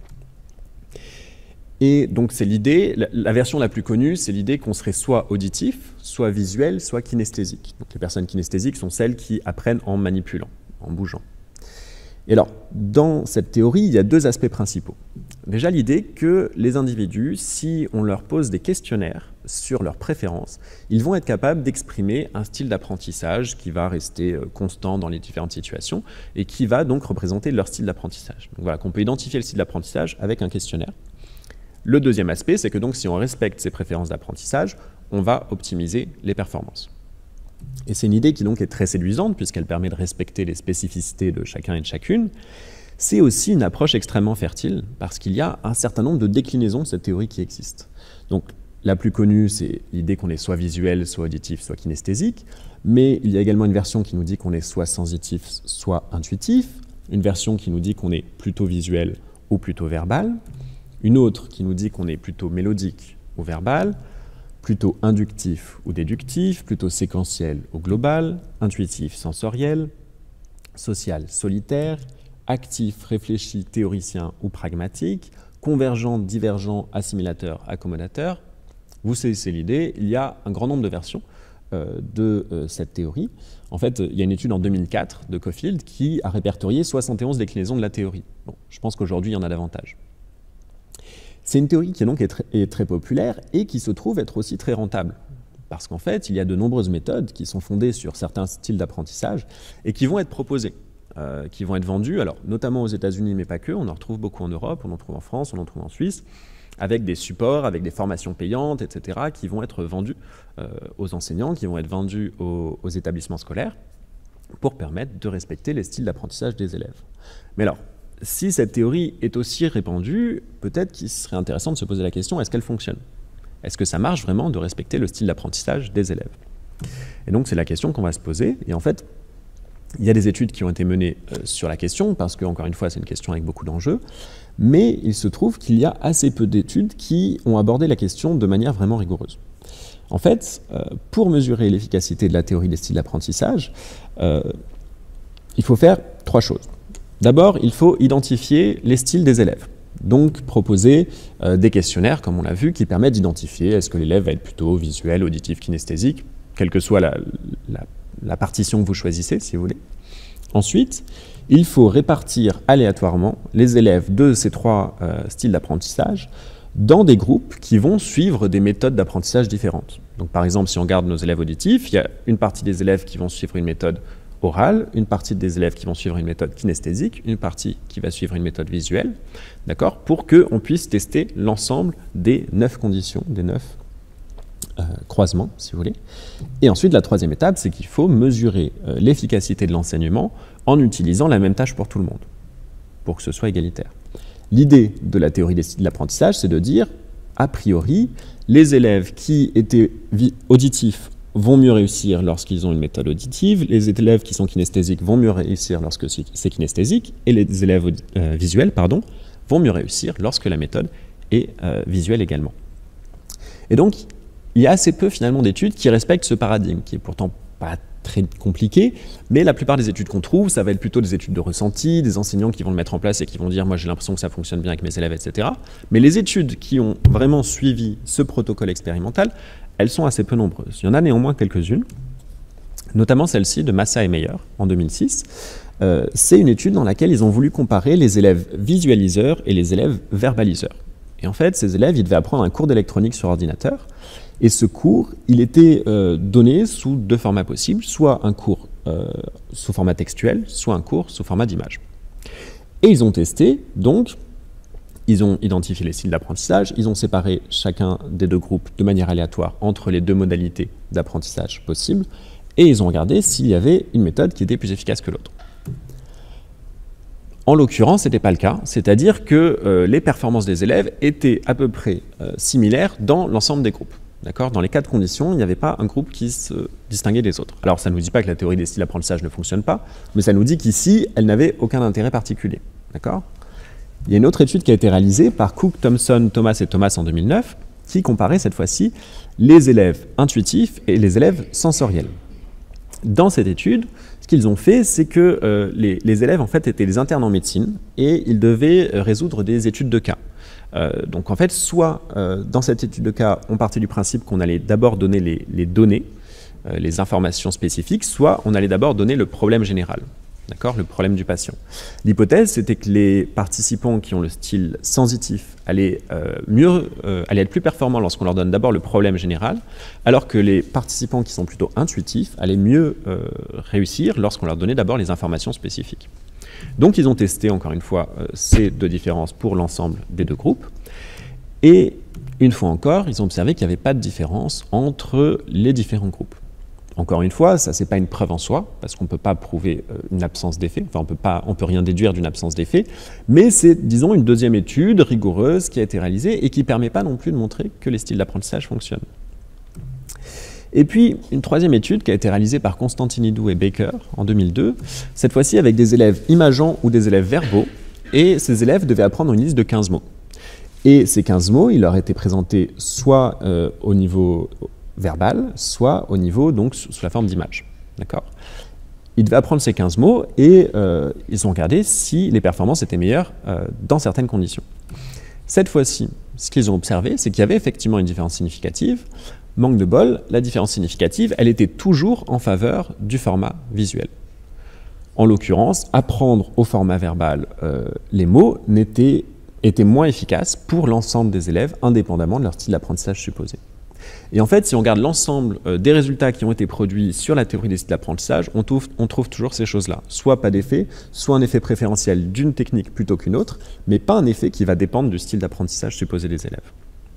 Et donc c'est l'idée, la, la version la plus connue, c'est l'idée qu'on serait soit auditif, soit visuel, soit kinesthésique. Donc les personnes kinesthésiques sont celles qui apprennent en manipulant, en bougeant. Et alors, dans cette théorie, il y a deux aspects principaux. Déjà l'idée que les individus, si on leur pose des questionnaires sur leurs préférences, ils vont être capables d'exprimer un style d'apprentissage qui va rester constant dans les différentes situations et qui va donc représenter leur style d'apprentissage. Donc voilà, qu'on peut identifier le style d'apprentissage avec un questionnaire. Le deuxième aspect, c'est que donc si on respecte ces préférences d'apprentissage, on va optimiser les performances. Et c'est une idée qui donc est très séduisante puisqu'elle permet de respecter les spécificités de chacun et de chacune. C'est aussi une approche extrêmement fertile parce qu'il y a un certain nombre de déclinaisons de cette théorie qui existent. Donc la plus connue, c'est l'idée qu'on est soit visuel, soit auditif, soit kinesthésique, mais il y a également une version qui nous dit qu'on est soit sensitif, soit intuitif, une version qui nous dit qu'on est plutôt visuel ou plutôt verbal, une autre qui nous dit qu'on est plutôt mélodique ou verbal, plutôt inductif ou déductif, plutôt séquentiel ou global, intuitif, sensoriel, social, solitaire, actif, réfléchi, théoricien ou pragmatique, convergent, divergent, assimilateur, accommodateur. Vous saisissez l'idée, il y a un grand nombre de versions euh, de euh, cette théorie. En fait, il y a une étude en deux mille quatre de Caulfield qui a répertorié soixante et onze déclinaisons de la théorie. Bon, je pense qu'aujourd'hui, il y en a davantage. C'est une théorie qui est donc est très, est très populaire et qui se trouve être aussi très rentable. Parce qu'en fait, il y a de nombreuses méthodes qui sont fondées sur certains styles d'apprentissage et qui vont être proposées, euh, qui vont être vendues, alors, notamment aux États-Unis, mais pas que. On en retrouve beaucoup en Europe, on en trouve en France, on en trouve en Suisse, avec des supports, avec des formations payantes, et cetera, qui vont être vendus euh, aux enseignants, qui vont être vendus aux, aux établissements scolaires pour permettre de respecter les styles d'apprentissage des élèves. Mais alors, si cette théorie est aussi répandue, peut-être qu'il serait intéressant de se poser la question, est-ce qu'elle fonctionne? Est-ce que ça marche vraiment de respecter le style d'apprentissage des élèves? Et donc c'est la question qu'on va se poser. Et en fait, il y a des études qui ont été menées euh, sur la question, parce que, encore une fois, c'est une question avec beaucoup d'enjeux, mais il se trouve qu'il y a assez peu d'études qui ont abordé la question de manière vraiment rigoureuse. En fait, euh, pour mesurer l'efficacité de la théorie des styles d'apprentissage, euh, il faut faire trois choses. D'abord, il faut identifier les styles des élèves. Donc, proposer euh, des questionnaires, comme on l'a vu, qui permettent d'identifier est-ce que l'élève va être plutôt visuel, auditif, kinesthésique, quelle que soit la, la, la partition que vous choisissez, si vous voulez. Ensuite, il faut répartir aléatoirement les élèves de ces trois euh, styles d'apprentissage dans des groupes qui vont suivre des méthodes d'apprentissage différentes. Donc, par exemple, si on regarde nos élèves auditifs, il y a une partie des élèves qui vont suivre une méthode orale, une partie des élèves qui vont suivre une méthode kinesthésique, une partie qui va suivre une méthode visuelle, d'accord, pour qu'on puisse tester l'ensemble des neuf conditions, des neuf euh, croisements, si vous voulez. Et ensuite, la troisième étape, c'est qu'il faut mesurer euh, l'efficacité de l'enseignement en utilisant la même tâche pour tout le monde, pour que ce soit égalitaire. L'idée de la théorie des styles d'apprentissage, c'est de dire, a priori, les élèves qui étaient auditifs vont mieux réussir lorsqu'ils ont une méthode auditive, les élèves qui sont kinesthésiques vont mieux réussir lorsque c'est kinesthésique, et les élèves euh, visuels pardon, vont mieux réussir lorsque la méthode est euh, visuelle également. Et donc, il y a assez peu finalement d'études qui respectent ce paradigme, qui est pourtant pas très compliqué, mais la plupart des études qu'on trouve, ça va être plutôt des études de ressenti, des enseignants qui vont le mettre en place et qui vont dire « moi j'ai l'impression que ça fonctionne bien avec mes élèves, et cetera » Mais les études qui ont vraiment suivi ce protocole expérimental, elles sont assez peu nombreuses. Il y en a néanmoins quelques-unes, notamment celle-ci de Massa et Meyer en deux mille six. Euh, c'est une étude dans laquelle ils ont voulu comparer les élèves visualiseurs et les élèves verbaliseurs. Et en fait, ces élèves, ils devaient apprendre un cours d'électronique sur ordinateur. Et ce cours, il était euh, donné sous deux formats possibles, soit un cours euh, sous format textuel, soit un cours sous format d'image. Et ils ont testé, donc, ils ont identifié les styles d'apprentissage, ils ont séparé chacun des deux groupes de manière aléatoire entre les deux modalités d'apprentissage possibles, et ils ont regardé s'il y avait une méthode qui était plus efficace que l'autre. En l'occurrence, ce n'était pas le cas, c'est-à-dire que euh, les performances des élèves étaient à peu près euh, similaires dans l'ensemble des groupes. D'accord ? Dans les quatre conditions, il n'y avait pas un groupe qui se distinguait des autres. Alors, ça ne nous dit pas que la théorie des styles d'apprentissage ne fonctionne pas, mais ça nous dit qu'ici, elle n'avait aucun intérêt particulier. D'accord ? Il y a une autre étude qui a été réalisée par Cook, Thompson, Thomas et Thomas en deux mille neuf, qui comparait cette fois-ci les élèves intuitifs et les élèves sensoriels. Dans cette étude, ce qu'ils ont fait, c'est que euh, les, les élèves en fait étaient des internes en médecine et ils devaient résoudre des études de cas. Euh, donc en fait, soit euh, dans cette étude de cas, on partait du principe qu'on allait d'abord donner les, les données, euh, les informations spécifiques, soit on allait d'abord donner le problème général. D'accord, le problème du patient. L'hypothèse, c'était que les participants qui ont le style sensitif allaient, euh, mieux, euh, allaient être plus performants lorsqu'on leur donne d'abord le problème général, alors que les participants qui sont plutôt intuitifs allaient mieux euh, réussir lorsqu'on leur donnait d'abord les informations spécifiques. Donc ils ont testé, encore une fois, euh, ces deux différences pour l'ensemble des deux groupes. Et une fois encore, ils ont observé qu'il n'y avait pas de différence entre les différents groupes. Encore une fois, ça, ce n'est pas une preuve en soi, parce qu'on ne peut pas prouver euh, une absence d'effet, enfin, on ne peut rien déduire d'une absence d'effet, mais c'est, disons, une deuxième étude rigoureuse qui a été réalisée et qui ne permet pas non plus de montrer que les styles d'apprentissage fonctionnent. Et puis, une troisième étude qui a été réalisée par Constantinidou et Baker en deux mille deux, cette fois-ci avec des élèves imageants ou des élèves verbaux, et ces élèves devaient apprendre une liste de quinze mots. Et ces quinze mots, ils leur étaient présentés soit euh, au niveau verbal, soit au niveau, donc, sous la forme d'images. D'accord ? Ils devaient apprendre ces quinze mots et euh, ils ont regardé si les performances étaient meilleures euh, dans certaines conditions. Cette fois-ci, ce qu'ils ont observé, c'est qu'il y avait effectivement une différence significative. Manque de bol, la différence significative, elle était toujours en faveur du format visuel. En l'occurrence, apprendre au format verbal euh, les mots n'était, était moins efficace pour l'ensemble des élèves, indépendamment de leur style d'apprentissage supposé. Et en fait, si on regarde l'ensemble euh, des résultats qui ont été produits sur la théorie des styles d'apprentissage, on trouve, on trouve toujours ces choses-là. Soit pas d'effet, soit un effet préférentiel d'une technique plutôt qu'une autre, mais pas un effet qui va dépendre du style d'apprentissage supposé des élèves.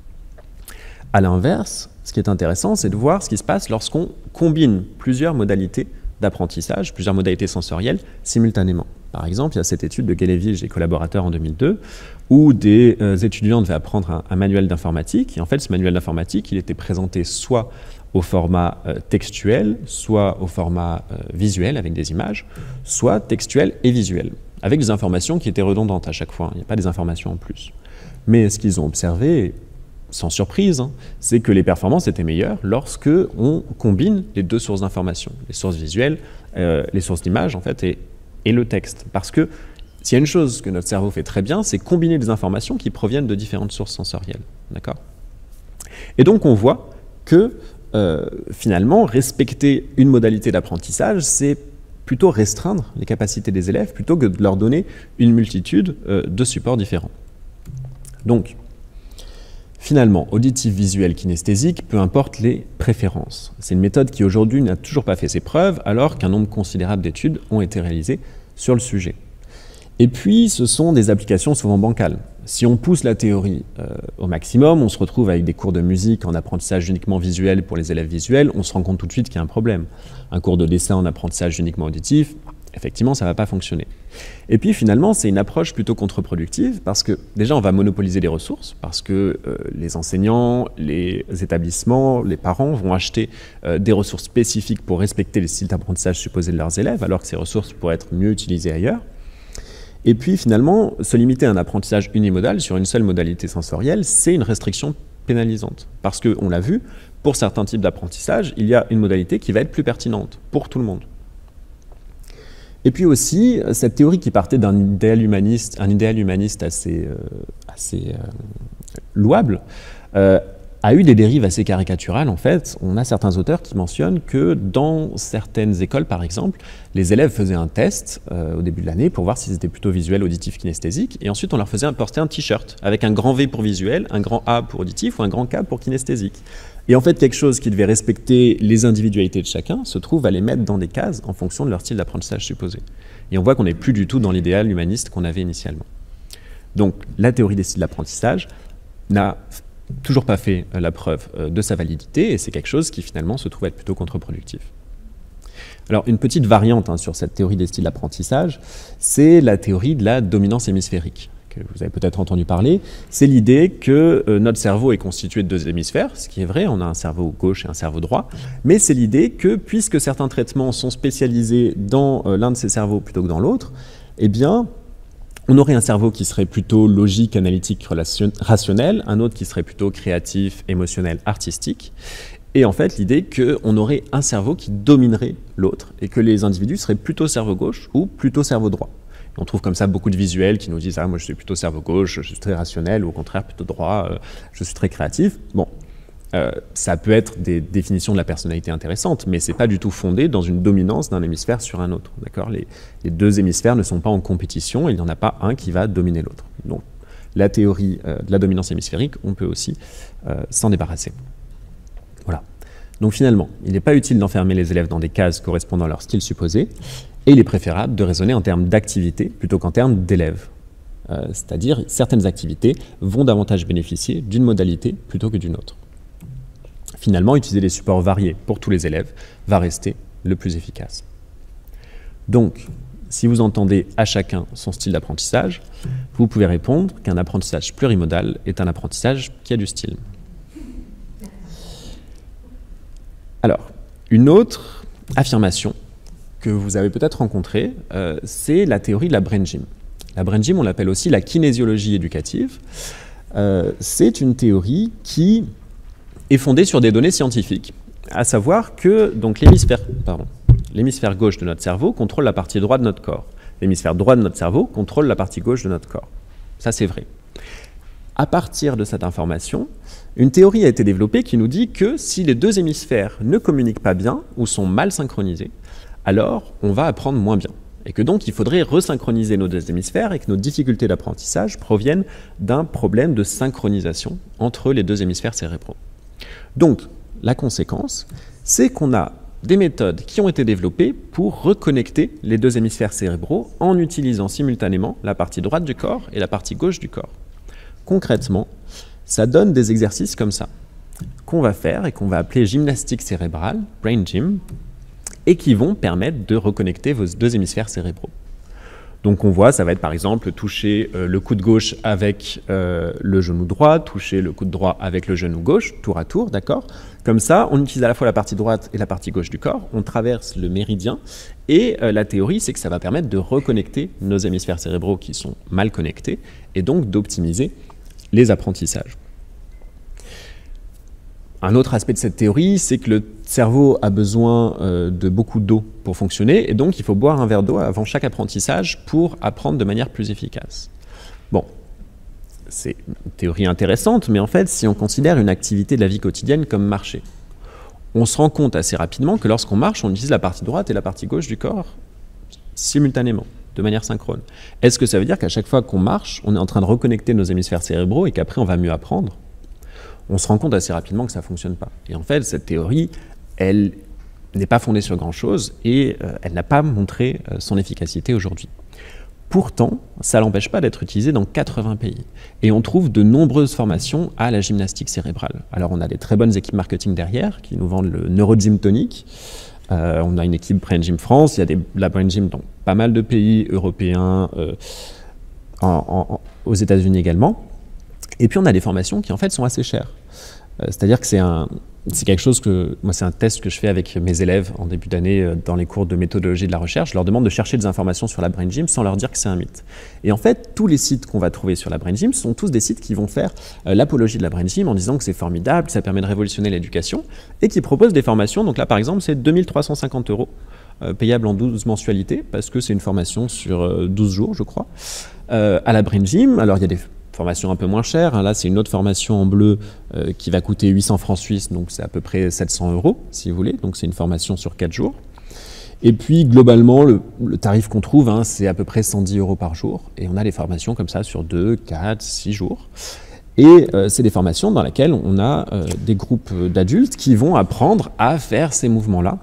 À l'inverse, ce qui est intéressant, c'est de voir ce qui se passe lorsqu'on combine plusieurs modalités d'apprentissage, plusieurs modalités sensorielles simultanément. Par exemple, il y a cette étude de Gelevich et collaborateurs en deux mille deux, où des euh, étudiants devaient apprendre un, un manuel d'informatique. Et en fait, ce manuel d'informatique, il était présenté soit au format euh, textuel, soit au format euh, visuel avec des images, soit textuel et visuel, avec des informations qui étaient redondantes à chaque fois. Il n'y a pas des informations en plus. Mais ce qu'ils ont observé, sans surprise, hein, c'est que les performances étaient meilleures lorsque on combine les deux sources d'informations, les sources visuelles, euh, les sources d'images en fait, et, et le texte. Parce que s'il y a une chose que notre cerveau fait très bien, c'est combiner des informations qui proviennent de différentes sources sensorielles. D'accord ? Et donc on voit que euh, finalement, respecter une modalité d'apprentissage, c'est plutôt restreindre les capacités des élèves plutôt que de leur donner une multitude euh, de supports différents. Donc, finalement, auditif, visuel, kinesthésique, peu importe les préférences. C'est une méthode qui aujourd'hui n'a toujours pas fait ses preuves, alors qu'un nombre considérable d'études ont été réalisées sur le sujet. Et puis, ce sont des applications souvent bancales. Si on pousse la théorie euh, au maximum, on se retrouve avec des cours de musique en apprentissage uniquement visuel pour les élèves visuels, on se rend compte tout de suite qu'il y a un problème. Un cours de dessin en apprentissage uniquement auditif, effectivement, ça ne va pas fonctionner. Et puis finalement, c'est une approche plutôt contre-productive parce que déjà, on va monopoliser les ressources parce que euh, les enseignants, les établissements, les parents vont acheter euh, des ressources spécifiques pour respecter les styles d'apprentissage supposés de leurs élèves, alors que ces ressources pourraient être mieux utilisées ailleurs. Et puis finalement, se limiter à un apprentissage unimodal sur une seule modalité sensorielle, c'est une restriction pénalisante. Parce qu'on l'a vu, pour certains types d'apprentissage, il y a une modalité qui va être plus pertinente pour tout le monde. Et puis aussi, cette théorie qui partait d'un idéal humaniste, un idéal humaniste assez, euh, assez euh, louable, euh, a eu des dérives assez caricaturales. En fait, on a certains auteurs qui mentionnent que dans certaines écoles, par exemple, les élèves faisaient un test euh, au début de l'année pour voir s'ils étaient plutôt visuels, auditifs, kinesthésiques, et ensuite on leur faisait porter un t-shirt avec un grand V pour visuel, un grand A pour auditif ou un grand K pour kinesthésique. Et en fait, quelque chose qui devait respecter les individualités de chacun se trouve à les mettre dans des cases en fonction de leur style d'apprentissage supposé. Et on voit qu'on n'est plus du tout dans l'idéal humaniste qu'on avait initialement. Donc, la théorie des styles d'apprentissage n'a toujours pas fait la preuve de sa validité, et c'est quelque chose qui finalement se trouve être plutôt contre-productif. Alors, une petite variante hein, sur cette théorie des styles d'apprentissage, c'est la théorie de la dominance hémisphérique, que vous avez peut-être entendu parler. C'est l'idée que euh, notre cerveau est constitué de deux hémisphères, ce qui est vrai, on a un cerveau gauche et un cerveau droit, mais c'est l'idée que puisque certains traitements sont spécialisés dans euh, l'un de ces cerveaux plutôt que dans l'autre, eh bien, on aurait un cerveau qui serait plutôt logique, analytique, relation, rationnel, un autre qui serait plutôt créatif, émotionnel, artistique. Et en fait, l'idée qu'on aurait un cerveau qui dominerait l'autre et que les individus seraient plutôt cerveau gauche ou plutôt cerveau droit. Et on trouve comme ça beaucoup de visuels qui nous disent « Ah, moi je suis plutôt cerveau gauche, je suis très rationnel » ou au contraire plutôt droit, euh, je suis très créatif. Bon, euh, ça peut être des définitions de la personnalité intéressantes, mais ce n'est pas du tout fondé dans une dominance d'un hémisphère sur un autre. D'accord ? les, les deux hémisphères ne sont pas en compétition, et il n'y en a pas un qui va dominer l'autre. Donc, la théorie euh, de la dominance hémisphérique, on peut aussi euh, s'en débarrasser. Voilà. Donc finalement, il n'est pas utile d'enfermer les élèves dans des cases correspondant à leur style supposé, et il est préférable de raisonner en termes d'activité plutôt qu'en termes d'élèves. Euh, C'est-à-dire certaines activités vont davantage bénéficier d'une modalité plutôt que d'une autre. Finalement, utiliser des supports variés pour tous les élèves va rester le plus efficace. Donc, si vous entendez à chacun son style d'apprentissage, vous pouvez répondre qu'un apprentissage plurimodal est un apprentissage qui a du style. Alors, une autre affirmation que vous avez peut-être rencontrée, euh, c'est la théorie de la brain gym. La brain gym, on l'appelle aussi la kinésiologie éducative. Euh, c'est une théorie qui est fondée sur des données scientifiques, à savoir que donc, l'hémisphère, pardon, l'hémisphère gauche de notre cerveau contrôle la partie droite de notre corps. L'hémisphère droit de notre cerveau contrôle la partie gauche de notre corps. Ça, c'est vrai. À partir de cette information, une théorie a été développée qui nous dit que si les deux hémisphères ne communiquent pas bien ou sont mal synchronisés, alors on va apprendre moins bien. Et que donc il faudrait resynchroniser nos deux hémisphères et que nos difficultés d'apprentissage proviennent d'un problème de synchronisation entre les deux hémisphères cérébraux. Donc, la conséquence, c'est qu'on a des méthodes qui ont été développées pour reconnecter les deux hémisphères cérébraux en utilisant simultanément la partie droite du corps et la partie gauche du corps. Concrètement, ça donne des exercices comme ça, qu'on va faire et qu'on va appeler gymnastique cérébrale, brain gym, et qui vont permettre de reconnecter vos deux hémisphères cérébraux. Donc on voit, ça va être par exemple toucher euh, le coude gauche avec euh, le genou droit, toucher le coude droit avec le genou gauche, tour à tour, d'accord? Comme ça, on utilise à la fois la partie droite et la partie gauche du corps, on traverse le méridien, et euh, la théorie, c'est que ça va permettre de reconnecter nos hémisphères cérébraux qui sont mal connectés, et donc d'optimiser les apprentissages. Un autre aspect de cette théorie, c'est que le cerveau a besoin euh, de beaucoup d'eau pour fonctionner, et donc il faut boire un verre d'eau avant chaque apprentissage pour apprendre de manière plus efficace. Bon, c'est une théorie intéressante, mais en fait, si on considère une activité de la vie quotidienne comme marcher, on se rend compte assez rapidement que lorsqu'on marche, on utilise la partie droite et la partie gauche du corps simultanément, de manière synchrone. Est-ce que ça veut dire qu'à chaque fois qu'on marche, on est en train de reconnecter nos hémisphères cérébraux et qu'après on va mieux apprendre ? On se rend compte assez rapidement que ça ne fonctionne pas. Et en fait, cette théorie, elle n'est pas fondée sur grand-chose et euh, elle n'a pas montré euh, son efficacité aujourd'hui. Pourtant, ça ne l'empêche pas d'être utilisé dans quatre-vingts pays. Et on trouve de nombreuses formations à la gymnastique cérébrale. Alors, on a des très bonnes équipes marketing derrière qui nous vendent le NeuroGym Tonic. Euh, on a une équipe Brain Gym France. Il y a des, la Brain Gym dans pas mal de pays européens, euh, en, en, aux États-Unis également. Et puis on a des formations qui en fait sont assez chères. Euh, C'est-à-dire que c'est un, c'est quelque chose que, moi c'est un test que je fais avec mes élèves en début d'année euh, dans les cours de méthodologie de la recherche. Je leur demande de chercher des informations sur la Brain Gym sans leur dire que c'est un mythe. Et en fait, tous les sites qu'on va trouver sur la Brain Gym sont tous des sites qui vont faire euh, l'apologie de la Brain Gym en disant que c'est formidable, que ça permet de révolutionner l'éducation et qui proposent des formations. Donc là par exemple, c'est deux mille trois cent cinquante euros euh, payable en douze mensualités parce que c'est une formation sur euh, douze jours, je crois, euh, à la Brain Gym. Alors il y a des formation un peu moins chère. Là, c'est une autre formation en bleu euh, qui va coûter huit cents francs suisses, donc c'est à peu près sept cents euros, si vous voulez. Donc, c'est une formation sur quatre jours. Et puis, globalement, le, le tarif qu'on trouve, hein, c'est à peu près cent dix euros par jour. Et on a des formations comme ça sur deux, quatre, six jours. Et euh, c'est des formations dans lesquelles on a euh, des groupes d'adultes qui vont apprendre à faire ces mouvements-là.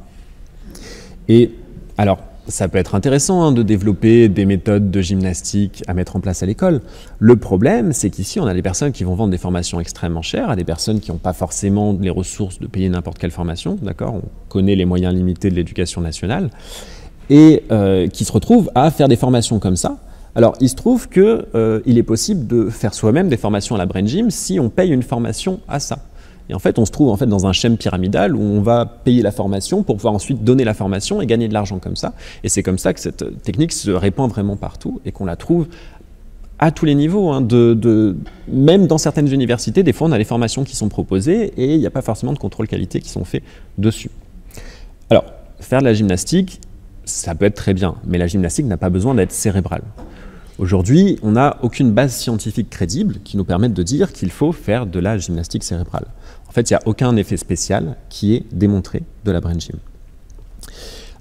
Et alors, ça peut être intéressant hein, de développer des méthodes de gymnastique à mettre en place à l'école. Le problème, c'est qu'ici, on a des personnes qui vont vendre des formations extrêmement chères à des personnes qui n'ont pas forcément les ressources de payer n'importe quelle formation, d'accord ? On connaît les moyens limités de l'éducation nationale, et euh, qui se retrouvent à faire des formations comme ça. Alors, il se trouve qu'il euh, est possible de faire soi-même des formations à la Brain Gym si on paye une formation à ça. Et en fait, on se trouve en fait dans un schème pyramidal où on va payer la formation pour pouvoir ensuite donner la formation et gagner de l'argent comme ça. Et c'est comme ça que cette technique se répand vraiment partout et qu'on la trouve à tous les niveaux. Hein, de, de, même dans certaines universités, des fois, on a des formations qui sont proposées et il n'y a pas forcément de contrôle qualité qui sont faits dessus. Alors, faire de la gymnastique, ça peut être très bien, mais la gymnastique n'a pas besoin d'être cérébrale. Aujourd'hui, on n'a aucune base scientifique crédible qui nous permette de dire qu'il faut faire de la gymnastique cérébrale. En fait, il n'y a aucun effet spécial qui est démontré de la Brain Gym.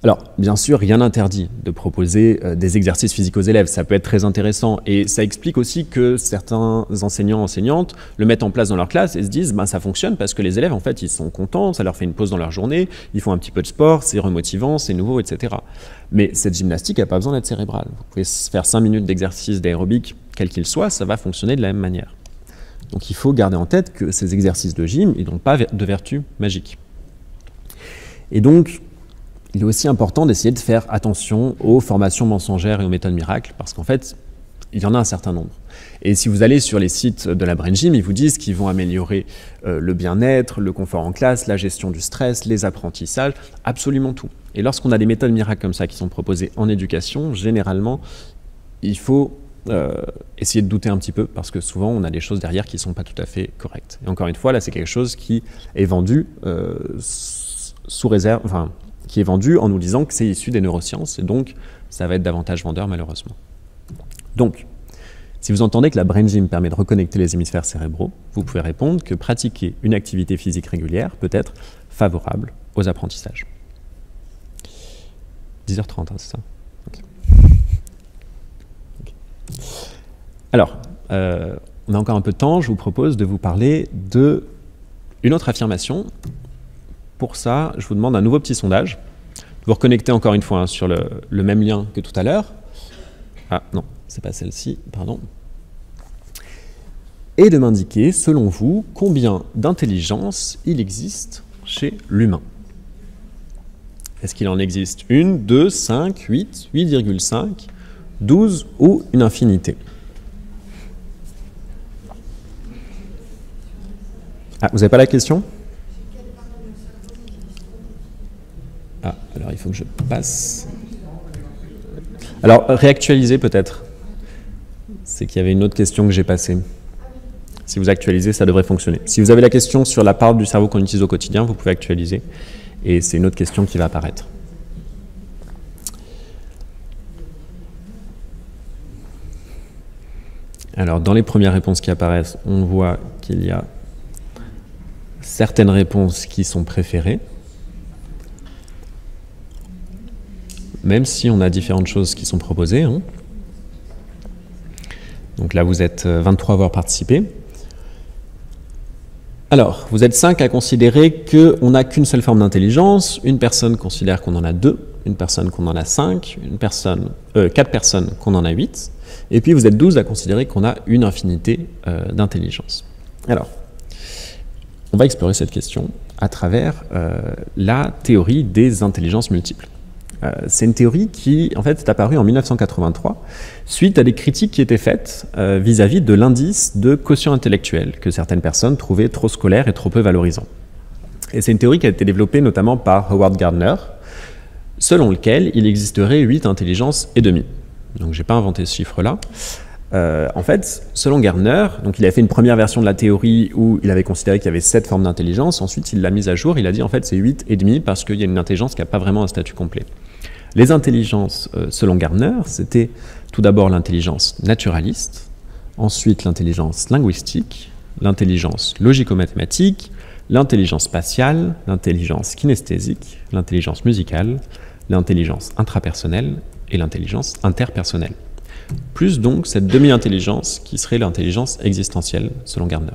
Alors, bien sûr, rien n'interdit de proposer euh, des exercices physiques aux élèves. Ça peut être très intéressant. Et ça explique aussi que certains enseignants, enseignantes le mettent en place dans leur classe et se disent ben, ça fonctionne parce que les élèves, en fait, ils sont contents, ça leur fait une pause dans leur journée, ils font un petit peu de sport, c'est remotivant, c'est nouveau, et cetera. Mais cette gymnastique n'a pas besoin d'être cérébrale. Vous pouvez faire cinq minutes d'exercice d'aérobic, quel qu'il soit, ça va fonctionner de la même manière. Donc il faut garder en tête que ces exercices de gym, ils n'ont pas de vertu magique. Et donc, il est aussi important d'essayer de faire attention aux formations mensongères et aux méthodes miracles, parce qu'en fait, il y en a un certain nombre. Et si vous allez sur les sites de la Brain Gym, ils vous disent qu'ils vont améliorer euh, le bien-être, le confort en classe, la gestion du stress, les apprentissages, absolument tout. Et lorsqu'on a des méthodes miracles comme ça qui sont proposées en éducation, généralement, il faut euh, essayer de douter un petit peu, parce que souvent, on a des choses derrière qui ne sont pas tout à fait correctes. Et encore une fois, là, c'est quelque chose qui est vendu euh, sous réserve... Enfin, qui est vendu en nous disant que c'est issu des neurosciences, et donc ça va être davantage vendeur malheureusement. Donc, si vous entendez que la Brain Gym permet de reconnecter les hémisphères cérébraux, vous pouvez répondre que pratiquer une activité physique régulière peut être favorable aux apprentissages. dix heures trente, hein, c'est ça? Okay. Okay. Alors, euh, on a encore un peu de temps, je vous propose de vous parler d'une autre affirmation. Pour ça, je vous demande un nouveau petit sondage. Vous reconnectez encore une fois hein, sur le, le même lien que tout à l'heure. Ah non, c'est pas celle-ci, pardon. Et de m'indiquer, selon vous, combien d'intelligence il existe chez l'humain. Est-ce qu'il en existe une, deux, cinq, huit, huit virgule cinq, douze ou une infinité? Ah, vous n'avez pas la question ? Ah, alors il faut que je passe. Alors, réactualiser peut-être. C'est qu'il y avait une autre question que j'ai passée. Si vous actualisez, ça devrait fonctionner. Si vous avez la question sur la part du cerveau qu'on utilise au quotidien, vous pouvez actualiser. Et c'est une autre question qui va apparaître. Alors, dans les premières réponses qui apparaissent, on voit qu'il y a certaines réponses qui sont préférées. Même si on a différentes choses qui sont proposées. Hein. Donc là, vous êtes vingt-trois à avoir participé. Alors, vous êtes cinq à considérer qu'on n'a qu'une seule forme d'intelligence, une personne considère qu'on en a deux, une personne qu'on en a cinq, une personne, euh, quatre personnes qu'on en a huit, et puis vous êtes douze à considérer qu'on a une infinité euh, d'intelligence. Alors, on va explorer cette question à travers euh, la théorie des intelligences multiples. Euh, c'est une théorie qui, en fait, est apparue en mille neuf cent quatre-vingt-trois, suite à des critiques qui étaient faites euh, vis-à-vis de l'indice de quotient intellectuel, que certaines personnes trouvaient trop scolaire et trop peu valorisant. Et c'est une théorie qui a été développée notamment par Howard Gardner, selon lequel il existerait huit intelligences et demie. Donc, je n'ai pas inventé ce chiffre-là. Euh, en fait, selon Gardner, donc il a fait une première version de la théorie où il avait considéré qu'il y avait sept formes d'intelligence. Ensuite, il l'a mise à jour. Il a dit en fait c'est huit et demi parce qu'il y a une intelligence qui n'a pas vraiment un statut complet. Les intelligences, euh, selon Gardner, c'était tout d'abord l'intelligence naturaliste, ensuite l'intelligence linguistique, l'intelligence logico-mathématique, l'intelligence spatiale, l'intelligence kinesthésique, l'intelligence musicale, l'intelligence intrapersonnelle et l'intelligence interpersonnelle. Plus donc cette demi-intelligence qui serait l'intelligence existentielle, selon Gardner.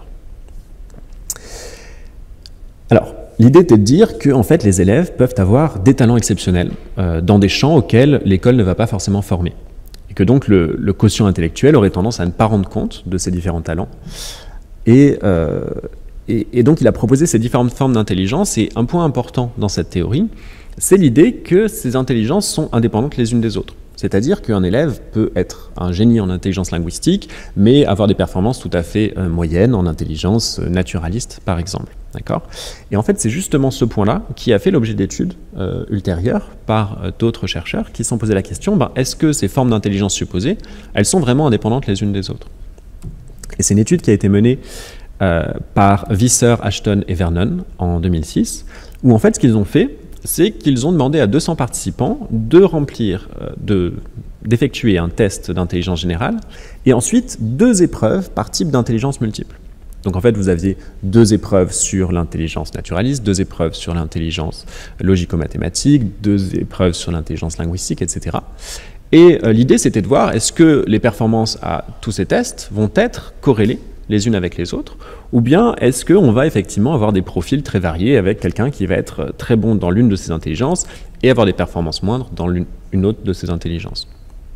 Alors, l'idée était de dire que en fait, les élèves peuvent avoir des talents exceptionnels euh, dans des champs auxquels l'école ne va pas forcément former. Et que donc le, le quotient intellectuel aurait tendance à ne pas rendre compte de ces différents talents. Et, euh, et, et donc il a proposé ces différentes formes d'intelligence. Et un point important dans cette théorie, c'est l'idée que ces intelligences sont indépendantes les unes des autres. C'est-à-dire qu'un élève peut être un génie en intelligence linguistique, mais avoir des performances tout à fait euh, moyennes en intelligence naturaliste, par exemple. D'accord ? Et en fait, c'est justement ce point-là qui a fait l'objet d'études euh, ultérieures par euh, d'autres chercheurs qui se sont posé la question, ben, est-ce que ces formes d'intelligence supposées, elles sont vraiment indépendantes les unes des autres ? Et c'est une étude qui a été menée euh, par Visser, Ashton et Vernon en deux mille six, où en fait, ce qu'ils ont fait, c'est qu'ils ont demandé à deux cents participants de remplir, de, d'effectuer un test d'intelligence générale et ensuite deux épreuves par type d'intelligence multiple. Donc en fait, vous aviez deux épreuves sur l'intelligence naturaliste, deux épreuves sur l'intelligence logico-mathématique, deux épreuves sur l'intelligence linguistique, et cetera. Et euh, l'idée, c'était de voir est-ce que les performances à tous ces tests vont être corrélées les unes avec les autres, ou bien est-ce qu'on va effectivement avoir des profils très variés avec quelqu'un qui va être très bon dans l'une de ces intelligences et avoir des performances moindres dans l'une une autre de ces intelligences.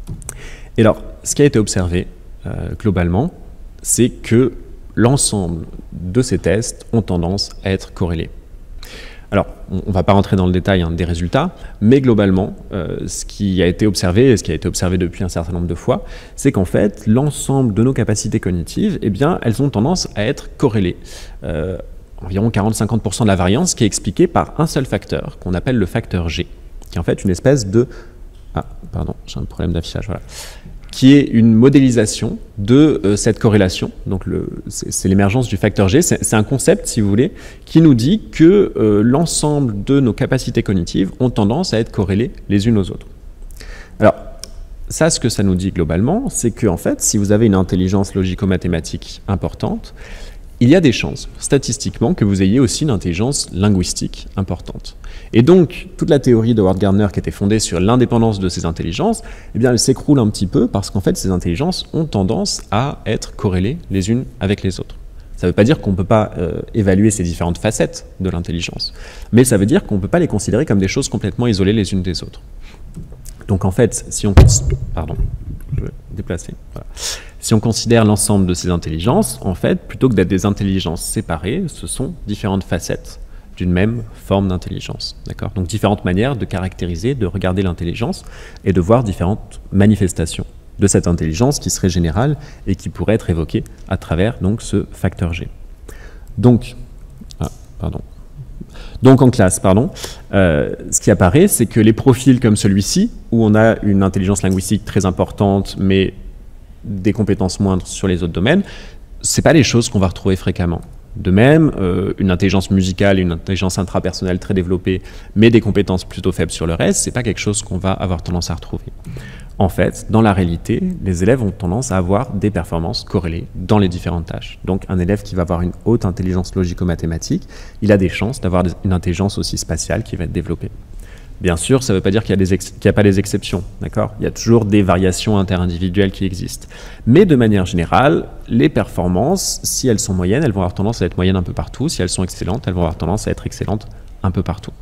Et alors, ce qui a été observé euh, globalement, c'est que l'ensemble de ces tests ont tendance à être corrélés. Alors, on ne va pas rentrer dans le détail hein, des résultats, mais globalement, euh, ce qui a été observé, et ce qui a été observé depuis un certain nombre de fois, c'est qu'en fait, l'ensemble de nos capacités cognitives, eh bien, elles ont tendance à être corrélées. Euh, environ quarante à cinquante pour cent de la variance qui est expliquée par un seul facteur, qu'on appelle le facteur G, qui est en fait une espèce de... Ah, pardon, j'ai un problème d'affichage, voilà. Qui est une modélisation de euh, cette corrélation. Donc c'est l'émergence du facteur G. C'est un concept, si vous voulez, qui nous dit que euh, l'ensemble de nos capacités cognitives ont tendance à être corrélées les unes aux autres. Alors, ça, ce que ça nous dit globalement, c'est que en fait, si vous avez une intelligence logico-mathématique importante, il y a des chances, statistiquement, que vous ayez aussi une intelligence linguistique importante. Et donc, toute la théorie de Howard Gardner qui était fondée sur l'indépendance de ces intelligences, eh bien, elle s'écroule un petit peu parce qu'en fait, ces intelligences ont tendance à être corrélées les unes avec les autres. Ça ne veut pas dire qu'on ne peut pas euh, évaluer ces différentes facettes de l'intelligence, mais ça veut dire qu'on ne peut pas les considérer comme des choses complètement isolées les unes des autres. Donc en fait, si on... Pardon, je vais déplacer. Voilà. Si on considère l'ensemble de ces intelligences, en fait, plutôt que d'être des intelligences séparées, ce sont différentes facettes d'une même forme d'intelligence. D'accord ? Donc différentes manières de caractériser, de regarder l'intelligence et de voir différentes manifestations de cette intelligence qui serait générale et qui pourrait être évoquée à travers donc, ce facteur G. Donc, ah, pardon. Donc en classe, pardon, euh, ce qui apparaît, c'est que les profils comme celui-ci, où on a une intelligence linguistique très importante, mais des compétences moindres sur les autres domaines, ce n'est pas les choses qu'on va retrouver fréquemment. De même, euh, une intelligence musicale et une intelligence intrapersonnelle très développée, mais des compétences plutôt faibles sur le reste, ce n'est pas quelque chose qu'on va avoir tendance à retrouver. En fait, dans la réalité, les élèves ont tendance à avoir des performances corrélées dans les différentes tâches. Donc un élève qui va avoir une haute intelligence logico-mathématique, il a des chances d'avoir une intelligence aussi spatiale qui va être développée. Bien sûr, ça ne veut pas dire qu'il n'y a, a pas des exceptions, d'accord ? Il y a toujours des variations interindividuelles qui existent. Mais de manière générale, les performances, si elles sont moyennes, elles vont avoir tendance à être moyennes un peu partout. Si elles sont excellentes, elles vont avoir tendance à être excellentes un peu partout.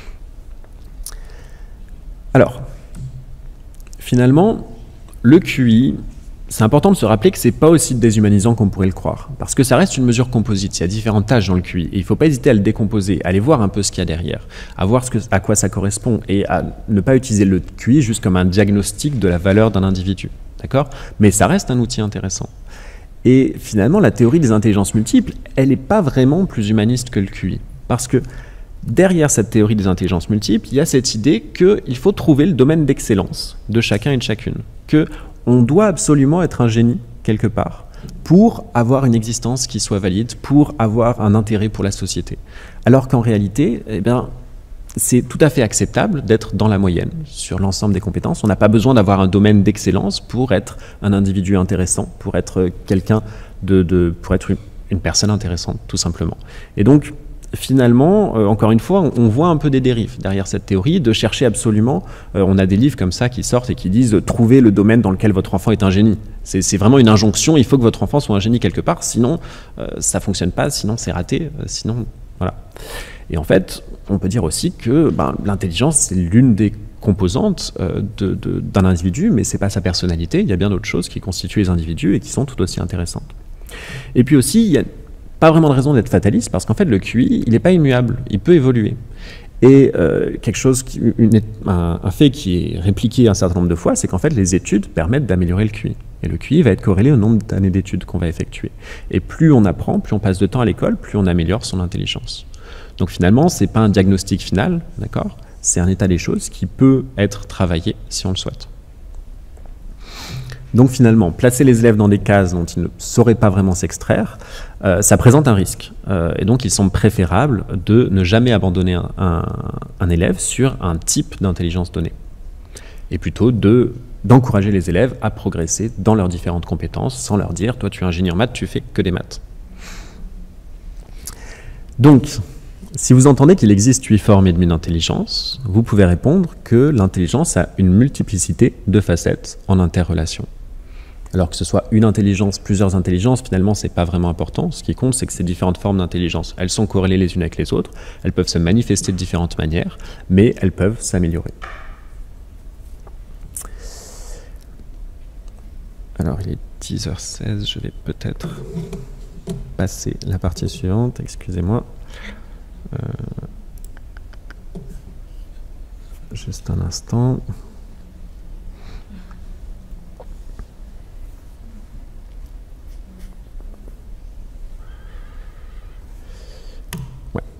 Alors, finalement, le Q I, c'est important de se rappeler que ce n'est pas aussi déshumanisant qu'on pourrait le croire, parce que ça reste une mesure composite, il y a différentes tâches dans le Q I, et il ne faut pas hésiter à le décomposer, à aller voir un peu ce qu'il y a derrière, à voir ce que, à quoi ça correspond, et à ne pas utiliser le Q I juste comme un diagnostic de la valeur d'un individu, d'accord ? Mais ça reste un outil intéressant. Et finalement, la théorie des intelligences multiples, elle n'est pas vraiment plus humaniste que le Q I, parce que derrière cette théorie des intelligences multiples, il y a cette idée qu'il faut trouver le domaine d'excellence de chacun et de chacune, que on doit absolument être un génie, quelque part, pour avoir une existence qui soit valide, pour avoir un intérêt pour la société. Alors qu'en réalité, eh bien, c'est tout à fait acceptable d'être dans la moyenne sur l'ensemble des compétences. On n'a pas besoin d'avoir un domaine d'excellence pour être un individu intéressant, pour être quelqu'un de, de, pour être une, une personne intéressante, tout simplement. Et donc, finalement, euh, encore une fois, on, on voit un peu des dérives derrière cette théorie, de chercher absolument, euh, on a des livres comme ça qui sortent et qui disent euh, « Trouvez le domaine dans lequel votre enfant est un génie ». C'est vraiment une injonction, il faut que votre enfant soit un génie quelque part, sinon euh, ça ne fonctionne pas, sinon c'est raté, euh, sinon voilà. Et en fait, on peut dire aussi que ben, l'intelligence, c'est l'une des composantes euh, de, de, d'un individu, mais ce n'est pas sa personnalité, il y a bien d'autres choses qui constituent les individus et qui sont tout aussi intéressantes. Et puis aussi, il y a pas vraiment de raison d'être fataliste, parce qu'en fait, le Q I, il n'est pas immuable, il peut évoluer. Et euh, quelque chose, qui, une, un, un fait qui est répliqué un certain nombre de fois, c'est qu'en fait, les études permettent d'améliorer le Q I. Et le Q I va être corrélé au nombre d'années d'études qu'on va effectuer. Et plus on apprend, plus on passe de temps à l'école, plus on améliore son intelligence. Donc finalement, ce n'est pas un diagnostic final, d'accord ? C'est un état des choses qui peut être travaillé si on le souhaite. Donc finalement, placer les élèves dans des cases dont ils ne sauraient pas vraiment s'extraire, euh, ça présente un risque. Euh, et donc il semble préférable de ne jamais abandonner un, un, un élève sur un type d'intelligence donnée. Et plutôt de, d'encourager les élèves à progresser dans leurs différentes compétences, sans leur dire « toi tu es ingénieur maths, tu fais que des maths ». Donc, si vous entendez qu'il existe huit formes et demie d'intelligence, vous pouvez répondre que l'intelligence a une multiplicité de facettes en interrelation. Alors que ce soit une intelligence, plusieurs intelligences, finalement, ce n'est pas vraiment important. Ce qui compte, c'est que ces différentes formes d'intelligence, elles sont corrélées les unes avec les autres, elles peuvent se manifester de différentes manières, mais elles peuvent s'améliorer. Alors, il est dix heures seize, je vais peut-être passer la partie suivante, excusez-moi. Euh, juste un instant. Ouais.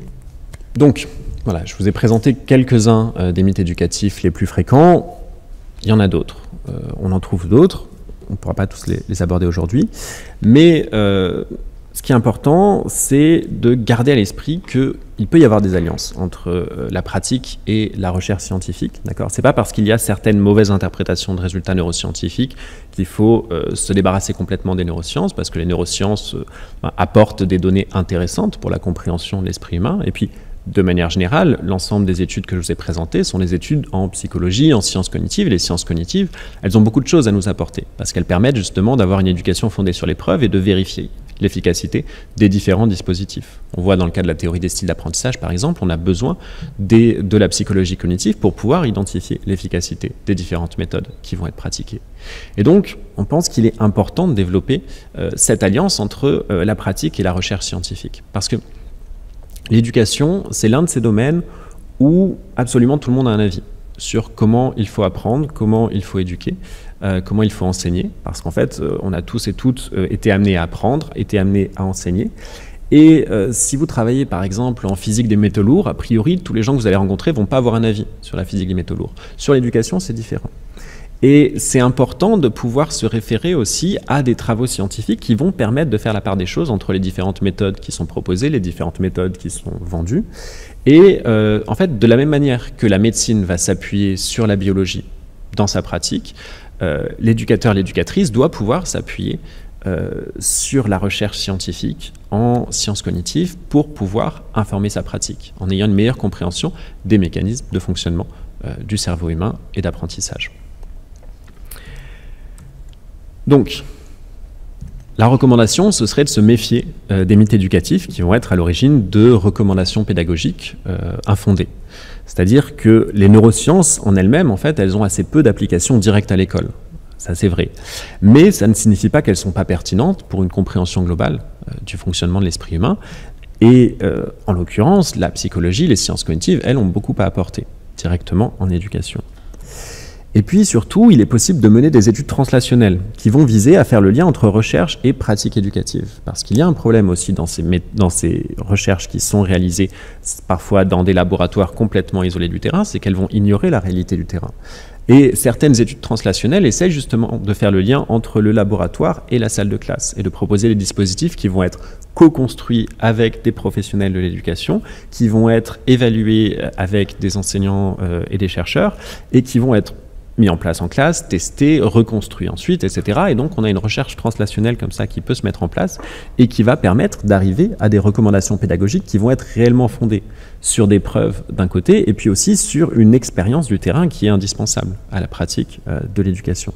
Donc, voilà, je vous ai présenté quelques-uns euh, des mythes éducatifs les plus fréquents. Il y en a d'autres. Euh, on en trouve d'autres. On ne pourra pas tous les, les aborder aujourd'hui. Mais euh, ce qui est important, c'est de garder à l'esprit qu'il peut y avoir des alliances entre euh, la pratique et la recherche scientifique. Ce n'est pas parce qu'il y a certaines mauvaises interprétations de résultats neuroscientifiques qu'il faut euh, se débarrasser complètement des neurosciences, parce que les neurosciences euh, apportent des données intéressantes pour la compréhension de l'esprit humain. Et puis, de manière générale, l'ensemble des études que je vous ai présentées sont des études en psychologie, en sciences cognitives. Et les sciences cognitives, elles ont beaucoup de choses à nous apporter, parce qu'elles permettent justement d'avoir une éducation fondée sur les preuves et de vérifier l'efficacité des différents dispositifs. On voit dans le cas de la théorie des styles d'apprentissage, par exemple, on a besoin des, de la psychologie cognitive pour pouvoir identifier l'efficacité des différentes méthodes qui vont être pratiquées. Et donc, on pense qu'il est important de développer euh, cette alliance entre euh, la pratique et la recherche scientifique. Parce que l'éducation, c'est l'un de ces domaines où absolument tout le monde a un avis sur comment il faut apprendre, comment il faut éduquer, euh, comment il faut enseigner, parce qu'en fait, euh, on a tous et toutes euh, été amenés à apprendre, été amenés à enseigner. Et euh, si vous travaillez par exemple en physique des métaux lourds, a priori, tous les gens que vous allez rencontrer ne vont pas avoir un avis sur la physique des métaux lourds. Sur l'éducation, c'est différent. Et c'est important de pouvoir se référer aussi à des travaux scientifiques qui vont permettre de faire la part des choses entre les différentes méthodes qui sont proposées, les différentes méthodes qui sont vendues. Et euh, en fait, de la même manière que la médecine va s'appuyer sur la biologie dans sa pratique, euh, l'éducateur, l'éducatrice doit pouvoir s'appuyer euh, sur la recherche scientifique en sciences cognitives pour pouvoir informer sa pratique, en ayant une meilleure compréhension des mécanismes de fonctionnement euh, du cerveau humain et d'apprentissage. Donc, la recommandation, ce serait de se méfier euh, des mythes éducatifs qui vont être à l'origine de recommandations pédagogiques euh, infondées. C'est-à-dire que les neurosciences en elles-mêmes, en fait, elles ont assez peu d'applications directes à l'école. Ça, c'est vrai. Mais ça ne signifie pas qu'elles ne sont pas pertinentes pour une compréhension globale euh, du fonctionnement de l'esprit humain. Et euh, en l'occurrence, la psychologie, les sciences cognitives, elles ont beaucoup à apporter directement en éducation. Et puis surtout, il est possible de mener des études translationnelles qui vont viser à faire le lien entre recherche et pratique éducative. Parce qu'il y a un problème aussi dans ces, dans ces recherches qui sont réalisées parfois dans des laboratoires complètement isolés du terrain, c'est qu'elles vont ignorer la réalité du terrain. Et certaines études translationnelles essaient justement de faire le lien entre le laboratoire et la salle de classe et de proposer des dispositifs qui vont être co-construits avec des professionnels de l'éducation, qui vont être évalués avec des enseignants euh, et des chercheurs et qui vont être mis en place en classe, testé, reconstruit ensuite, et cetera. Et donc, on a une recherche translationnelle comme ça qui peut se mettre en place et qui va permettre d'arriver à des recommandations pédagogiques qui vont être réellement fondées sur des preuves d'un côté et puis aussi sur une expérience du terrain qui est indispensable à la pratique euh, de l'éducation.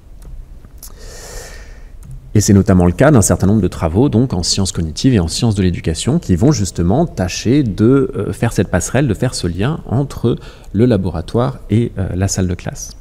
Et c'est notamment le cas d'un certain nombre de travaux donc en sciences cognitives et en sciences de l'éducation qui vont justement tâcher de euh, faire cette passerelle, de faire ce lien entre le laboratoire et euh, la salle de classe.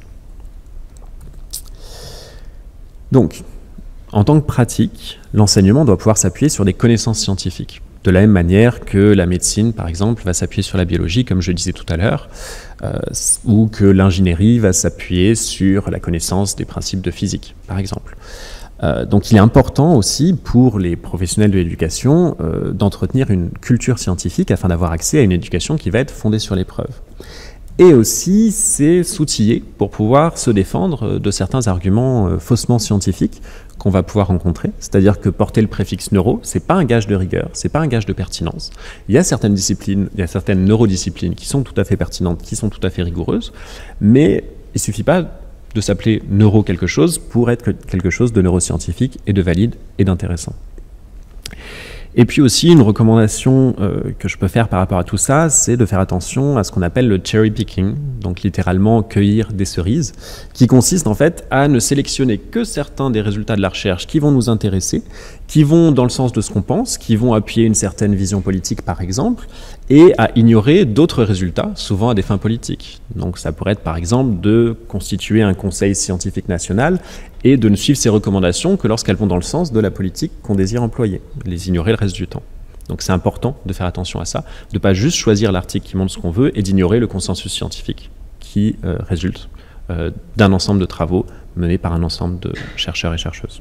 Donc, en tant que pratique, l'enseignement doit pouvoir s'appuyer sur des connaissances scientifiques. De la même manière que la médecine, par exemple, va s'appuyer sur la biologie, comme je disais tout à l'heure, euh, ou que l'ingénierie va s'appuyer sur la connaissance des principes de physique, par exemple. Euh, donc il est important aussi pour les professionnels de l'éducation euh, d'entretenir une culture scientifique afin d'avoir accès à une éducation qui va être fondée sur les preuves. Et aussi, c'est s'outiller pour pouvoir se défendre de certains arguments euh, faussement scientifiques qu'on va pouvoir rencontrer. C'est-à-dire que porter le préfixe neuro, c'est pas un gage de rigueur, c'est pas un gage de pertinence. Il y a certaines disciplines, il y a certaines neurodisciplines qui sont tout à fait pertinentes, qui sont tout à fait rigoureuses, mais il suffit pas de s'appeler neuro quelque chose pour être quelque chose de neuroscientifique et de valide et d'intéressant. Et puis aussi, une recommandation euh, que je peux faire par rapport à tout ça, c'est de faire attention à ce qu'on appelle le cherry picking, donc littéralement cueillir des cerises, qui consiste en fait à ne sélectionner que certains des résultats de la recherche qui vont nous intéresser, qui vont dans le sens de ce qu'on pense, qui vont appuyer une certaine vision politique par exemple, et à ignorer d'autres résultats, souvent à des fins politiques. Donc ça pourrait être par exemple de constituer un conseil scientifique national et de ne suivre ces recommandations que lorsqu'elles vont dans le sens de la politique qu'on désire employer, les ignorer le reste du temps. Donc c'est important de faire attention à ça, de ne pas juste choisir l'article qui montre ce qu'on veut et d'ignorer le consensus scientifique qui euh, résulte euh, d'un ensemble de travaux menés par un ensemble de chercheurs et chercheuses.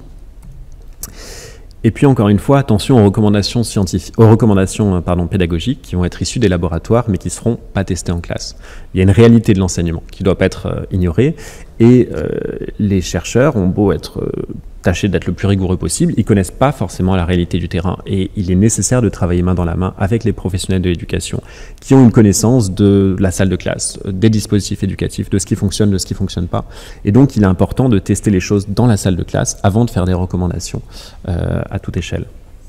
Et puis encore une fois, attention aux recommandations, scientifiques, aux recommandations pardon, pédagogiques qui vont être issues des laboratoires mais qui ne seront pas testées en classe. Il y a une réalité de l'enseignement qui ne doit pas être euh, ignorée et euh, les chercheurs ont beau être euh, tâchés d'être le plus rigoureux possible, ils ne connaissent pas forcément la réalité du terrain et il est nécessaire de travailler main dans la main avec les professionnels de l'éducation qui ont une connaissance de la salle de classe, des dispositifs éducatifs, de ce qui fonctionne, de ce qui ne fonctionne pas. Et donc il est important de tester les choses dans la salle de classe avant de faire des recommandations euh, à toute échelle.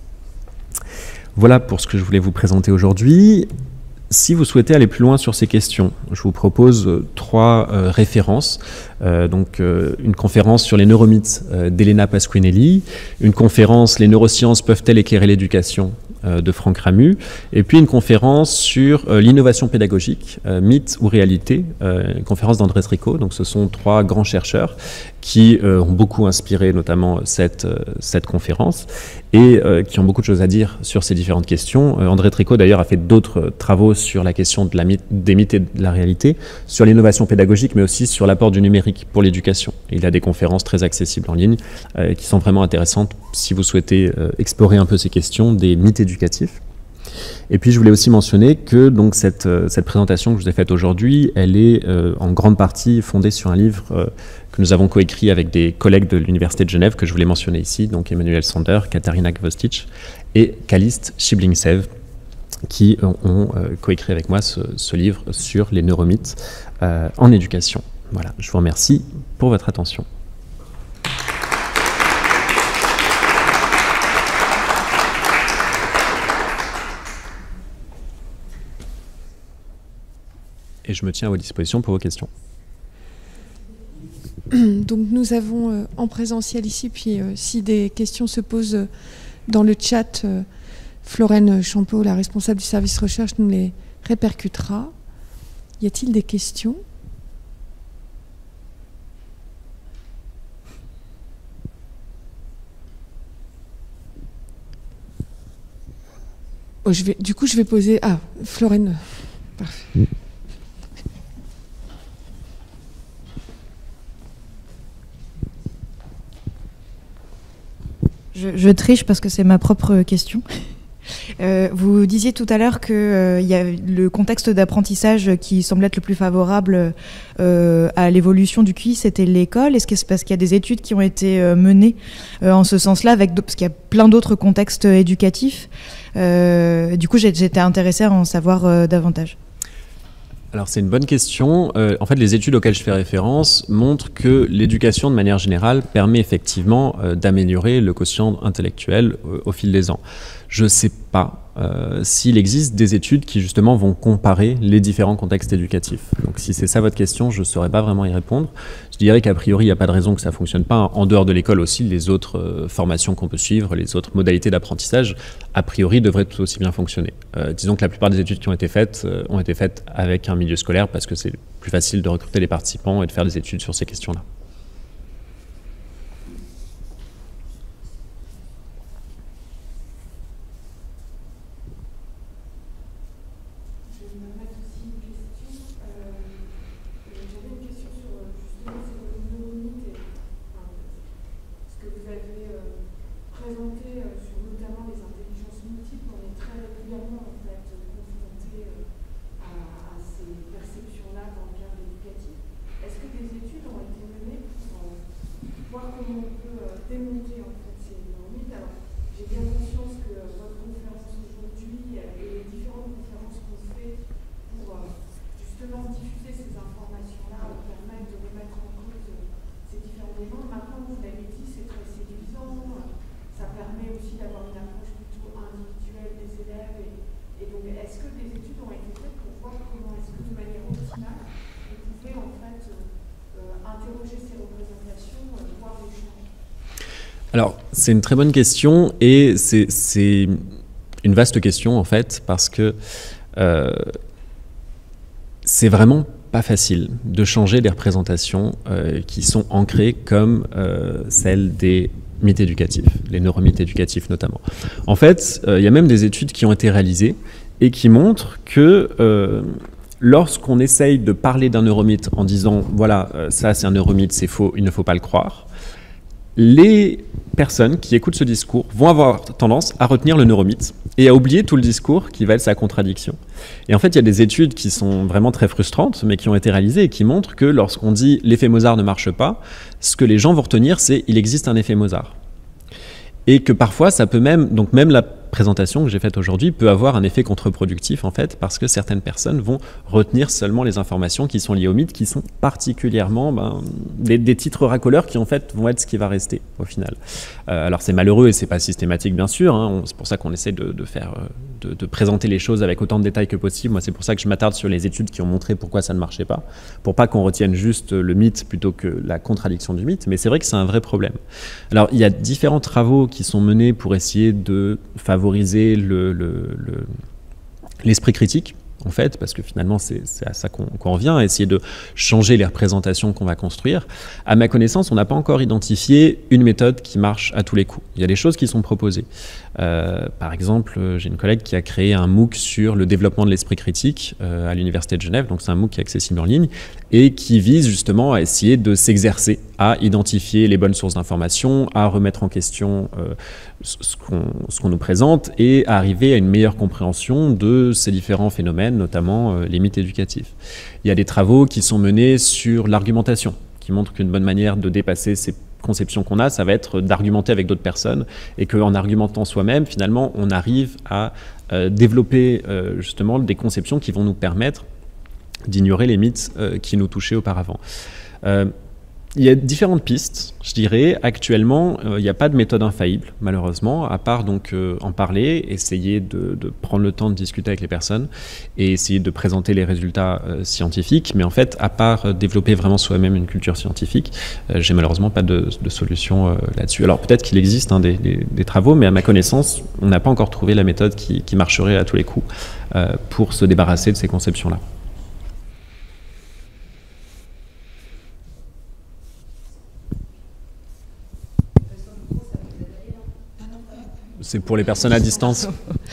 Voilà pour ce que je voulais vous présenter aujourd'hui. Si vous souhaitez aller plus loin sur ces questions, je vous propose euh, trois euh, références. Euh, donc, euh, une conférence sur les neuromythes euh, d'Elena Pasquinelli, une conférence « Les neurosciences peuvent-elles éclairer l'éducation ?» euh, de Franck Ramu, et puis une conférence sur euh, l'innovation pédagogique, euh, mythe ou réalité, euh, une conférence d'André Tricot. Donc, ce sont trois grands chercheurs qui euh, ont beaucoup inspiré notamment cette, euh, cette conférence et euh, qui ont beaucoup de choses à dire sur ces différentes questions. Euh, André Tricot d'ailleurs a fait d'autres euh, travaux sur la question de la mythe, des mythes et de la réalité, sur l'innovation pédagogique mais aussi sur l'apport du numérique pour l'éducation. Il a des conférences très accessibles en ligne euh, qui sont vraiment intéressantes si vous souhaitez euh, explorer un peu ces questions des mythes éducatifs. Et puis je voulais aussi mentionner que donc, cette, euh, cette présentation que je vous ai faite aujourd'hui, elle est euh, en grande partie fondée sur un livre euh, que nous avons coécrit avec des collègues de l'Université de Genève que je voulais mentionner ici, donc Emmanuel Sander, Katarina Gvostic et Kalist Shiblingsev, qui ont, ont euh, coécrit avec moi ce, ce livre sur les neuromythes euh, en éducation. Voilà, je vous remercie pour votre attention. Et je me tiens à votre disposition pour vos questions. Donc nous avons euh, en présentiel ici, puis euh, si des questions se posent euh, dans le chat, euh, Florène Champeau, la responsable du service recherche, nous les répercutera. Y a-t-il des questions ? Oh, je vais, du coup, je vais poser... Ah, Florène, parfait. Je, je triche parce que c'est ma propre question. Euh, vous disiez tout à l'heure qu'il euh, y a le contexte d'apprentissage qui semble être le plus favorable euh, à l'évolution du Q I, c'était l'école. Est-ce que c'est parce qu'il y a des études qui ont été euh, menées euh, en ce sens-là, avec parce qu'il y a plein d'autres contextes éducatifs euh, Du coup, j'étais intéressée à en savoir euh, davantage. Alors c'est une bonne question. Euh, en fait, les études auxquelles je fais référence montrent que l'éducation, de manière générale, permet effectivement euh, d'améliorer le quotient intellectuel euh, au fil des ans. Je ne sais pas euh, s'il existe des études qui justement vont comparer les différents contextes éducatifs. Donc si c'est ça votre question, je ne saurais pas vraiment y répondre. Je dirais qu'a priori, il n'y a pas de raison que ça ne fonctionne pas. En dehors de l'école aussi, les autres euh, formations qu'on peut suivre, les autres modalités d'apprentissage, a priori, devraient tout aussi bien fonctionner. Euh, disons que la plupart des études qui ont été faites euh, ont été faites avec un milieu scolaire parce que c'est plus facile de recruter les participants et de faire des études sur ces questions-là. Est-ce que des études ont été menées Alors, c'est une très bonne question et c'est une vaste question en fait, parce que euh, c'est vraiment pas facile de changer des représentations euh, qui sont ancrées comme euh, celles des mythes éducatifs, les neuromythes éducatifs notamment. En fait, euh, il y a même des études qui ont été réalisées et qui montrent que euh, lorsqu'on essaye de parler d'un neuromythe en disant « voilà, euh, ça c'est un neuromythe, c'est faux, il ne faut pas le croire », les personnes qui écoutent ce discours vont avoir tendance à retenir le neuromythe et à oublier tout le discours qui va être sa contradiction. Et en fait, il y a des études qui sont vraiment très frustrantes, mais qui ont été réalisées et qui montrent que lorsqu'on dit « l'effet Mozart ne marche pas », ce que les gens vont retenir, c'est « il existe un effet Mozart ». Et que parfois, ça peut même, donc même la présentation que j'ai faite aujourd'hui peut avoir un effet contre-productif en fait, parce que certaines personnes vont retenir seulement les informations qui sont liées au mythe, qui sont particulièrement ben, des, des titres racoleurs qui en fait vont être ce qui va rester au final. Euh, alors c'est malheureux et c'est pas systématique bien sûr, hein, c'est pour ça qu'on essaie de, de faire, de, de présenter les choses avec autant de détails que possible. Moi c'est pour ça que je m'attarde sur les études qui ont montré pourquoi ça ne marchait pas, pour pas qu'on retienne juste le mythe plutôt que la contradiction du mythe, mais c'est vrai que c'est un vrai problème. Alors il y a différents travaux qui sont menés pour essayer de favoriser favoriser le, le, le, l'esprit critique, en fait, parce que finalement, c'est à ça qu'on qu'on revient, à essayer de changer les représentations qu'on va construire. À ma connaissance, on n'a pas encore identifié une méthode qui marche à tous les coups. Il y a des choses qui sont proposées. Euh, par exemple, j'ai une collègue qui a créé un MOOC sur le développement de l'esprit critique euh, à l'Université de Genève, donc c'est un MOOC qui est accessible en ligne, et qui vise justement à essayer de s'exercer à identifier les bonnes sources d'informations, à remettre en question euh, ce qu'on ce qu'on nous présente et à arriver à une meilleure compréhension de ces différents phénomènes, notamment euh, les mythes éducatifs. Il y a des travaux qui sont menés sur l'argumentation, qui montrent qu'une bonne manière de dépasser ces conceptions qu'on a, ça va être d'argumenter avec d'autres personnes et qu'en argumentant soi-même, finalement, on arrive à euh, développer euh, justement des conceptions qui vont nous permettre d'ignorer les mythes euh, qui nous touchaient auparavant. Euh, Il y a différentes pistes, je dirais. Actuellement, euh, il n'y a pas de méthode infaillible, malheureusement, à part donc euh, en parler, essayer de, de prendre le temps de discuter avec les personnes et essayer de présenter les résultats euh, scientifiques. Mais en fait, à part euh, développer vraiment soi-même une culture scientifique, euh, j'ai malheureusement pas de, de solution euh, là-dessus. Alors peut-être qu'il existe hein, des, des, des travaux, mais à ma connaissance, on n'a pas encore trouvé la méthode qui, qui marcherait à tous les coups euh, pour se débarrasser de ces conceptions-là. C'est pour les personnes à distance.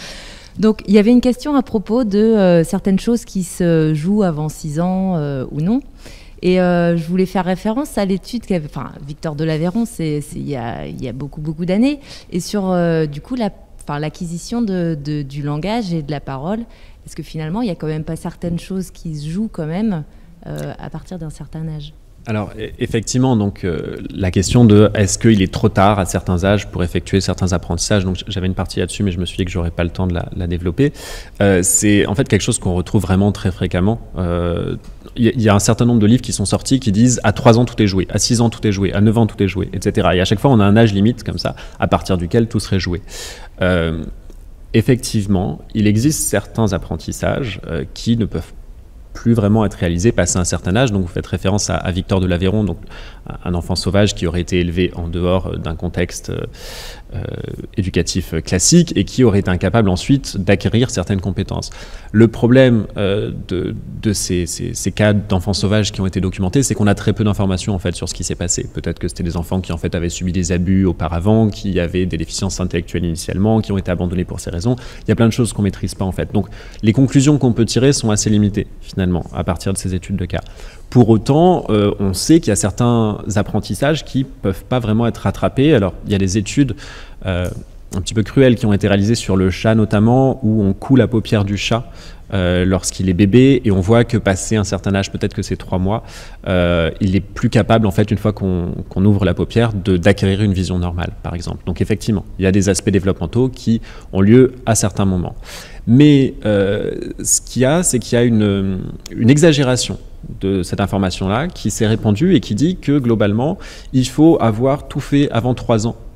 Donc, il y avait une question à propos de euh, certaines choses qui se jouent avant six ans euh, ou non. Et euh, je voulais faire référence à l'étude qu'avait, enfin, Victor Delaveron, c'est il y a, il y a beaucoup, beaucoup d'années, et sur, euh, du coup, la, enfin, l'acquisition de, de, du langage et de la parole. Est-ce que finalement, il n'y a quand même pas certaines choses qui se jouent quand même euh, à partir d'un certain âge ? Alors effectivement, donc euh, la question de est-ce qu'il est trop tard à certains âges pour effectuer certains apprentissages, donc j'avais une partie là-dessus, mais je me suis dit que j'aurais pas le temps de la, la développer. Euh, c'est en fait quelque chose qu'on retrouve vraiment très fréquemment. Euh, il y a un certain nombre de livres qui sont sortis qui disent à trois ans tout est joué, à six ans tout est joué, à neuf ans tout est joué, et cetera. Et à chaque fois on a un âge limite comme ça, à partir duquel tout serait joué. Euh, effectivement, il existe certains apprentissages euh, qui ne peuvent plus vraiment être réalisé passé un certain âge. Donc vous faites référence à, à Victor Delaveron, donc un enfant sauvage qui aurait été élevé en dehors d'un contexte euh, éducatif classique et qui aurait été incapable ensuite d'acquérir certaines compétences. Le problème euh, de, de ces, ces, ces cas d'enfants sauvages qui ont été documentés, c'est qu'on a très peu d'informations en fait sur ce qui s'est passé. Peut-être que c'était des enfants qui en fait avaient subi des abus auparavant, qui avaient des déficiences intellectuelles initialement, qui ont été abandonnés pour ces raisons. Il y a plein de choses qu'on maîtrise pas en fait. Donc les conclusions qu'on peut tirer sont assez limitées finalement à partir de ces études de cas. Pour autant, euh, on sait qu'il y a certains apprentissages qui ne peuvent pas vraiment être rattrapés. Alors, il y a des études euh, un petit peu cruelles qui ont été réalisées sur le chat notamment, où on coud la paupière du chat euh, lorsqu'il est bébé, et on voit que passé un certain âge, peut-être que c'est trois mois, euh, il est plus capable, en fait, une fois qu'on qu'on ouvre la paupière, d'acquérir une vision normale, par exemple. Donc effectivement, il y a des aspects développementaux qui ont lieu à certains moments. Mais euh, ce qu'il y a, c'est qu'il y a une, une exagération de cette information-là qui s'est répandue et qui dit que globalement, il faut avoir tout fait avant trois ans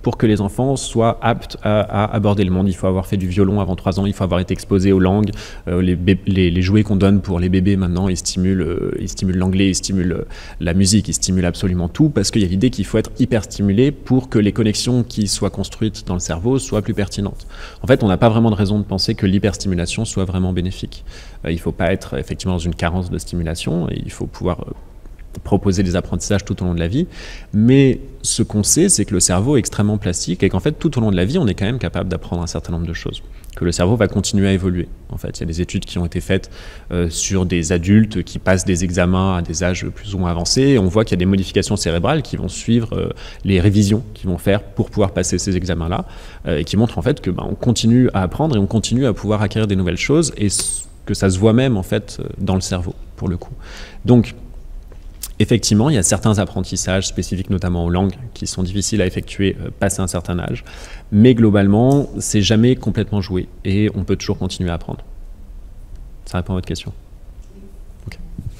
pour que les enfants soient aptes à, à aborder le monde. Il faut avoir fait du violon avant trois ans, il faut avoir été exposé aux langues. Euh, les, les, les jouets qu'on donne pour les bébés maintenant, ils stimulent, euh, ils stimulent l'anglais, ils stimulent euh, la musique, ils stimulent absolument tout, parce qu'il y a l'idée qu'il faut être hyper stimulé pour que les connexions qui soient construites dans le cerveau soient plus pertinentes. En fait, on n'a pas vraiment de raison de penser que l'hyperstimulation soit vraiment bénéfique. Euh, il ne faut pas être effectivement dans une carence de stimulation, et il faut pouvoir euh, proposer des apprentissages tout au long de la vie, mais ce qu'on sait, c'est que le cerveau est extrêmement plastique et qu'en fait, tout au long de la vie, on est quand même capable d'apprendre un certain nombre de choses, que le cerveau va continuer à évoluer. En fait, il y a des études qui ont été faites euh, sur des adultes qui passent des examens à des âges plus ou moins avancés, et on voit qu'il y a des modifications cérébrales qui vont suivre euh, les révisions qu'ils vont faire pour pouvoir passer ces examens-là, euh, et qui montrent en fait que bah, on continue à apprendre et on continue à pouvoir acquérir des nouvelles choses, et que ça se voit même en fait dans le cerveau, pour le coup. Donc, effectivement, il y a certains apprentissages spécifiques, notamment aux langues, qui sont difficiles à effectuer euh, passé un certain âge. Mais globalement, c'est jamais complètement joué et on peut toujours continuer à apprendre. Ça répond à votre question. Okay.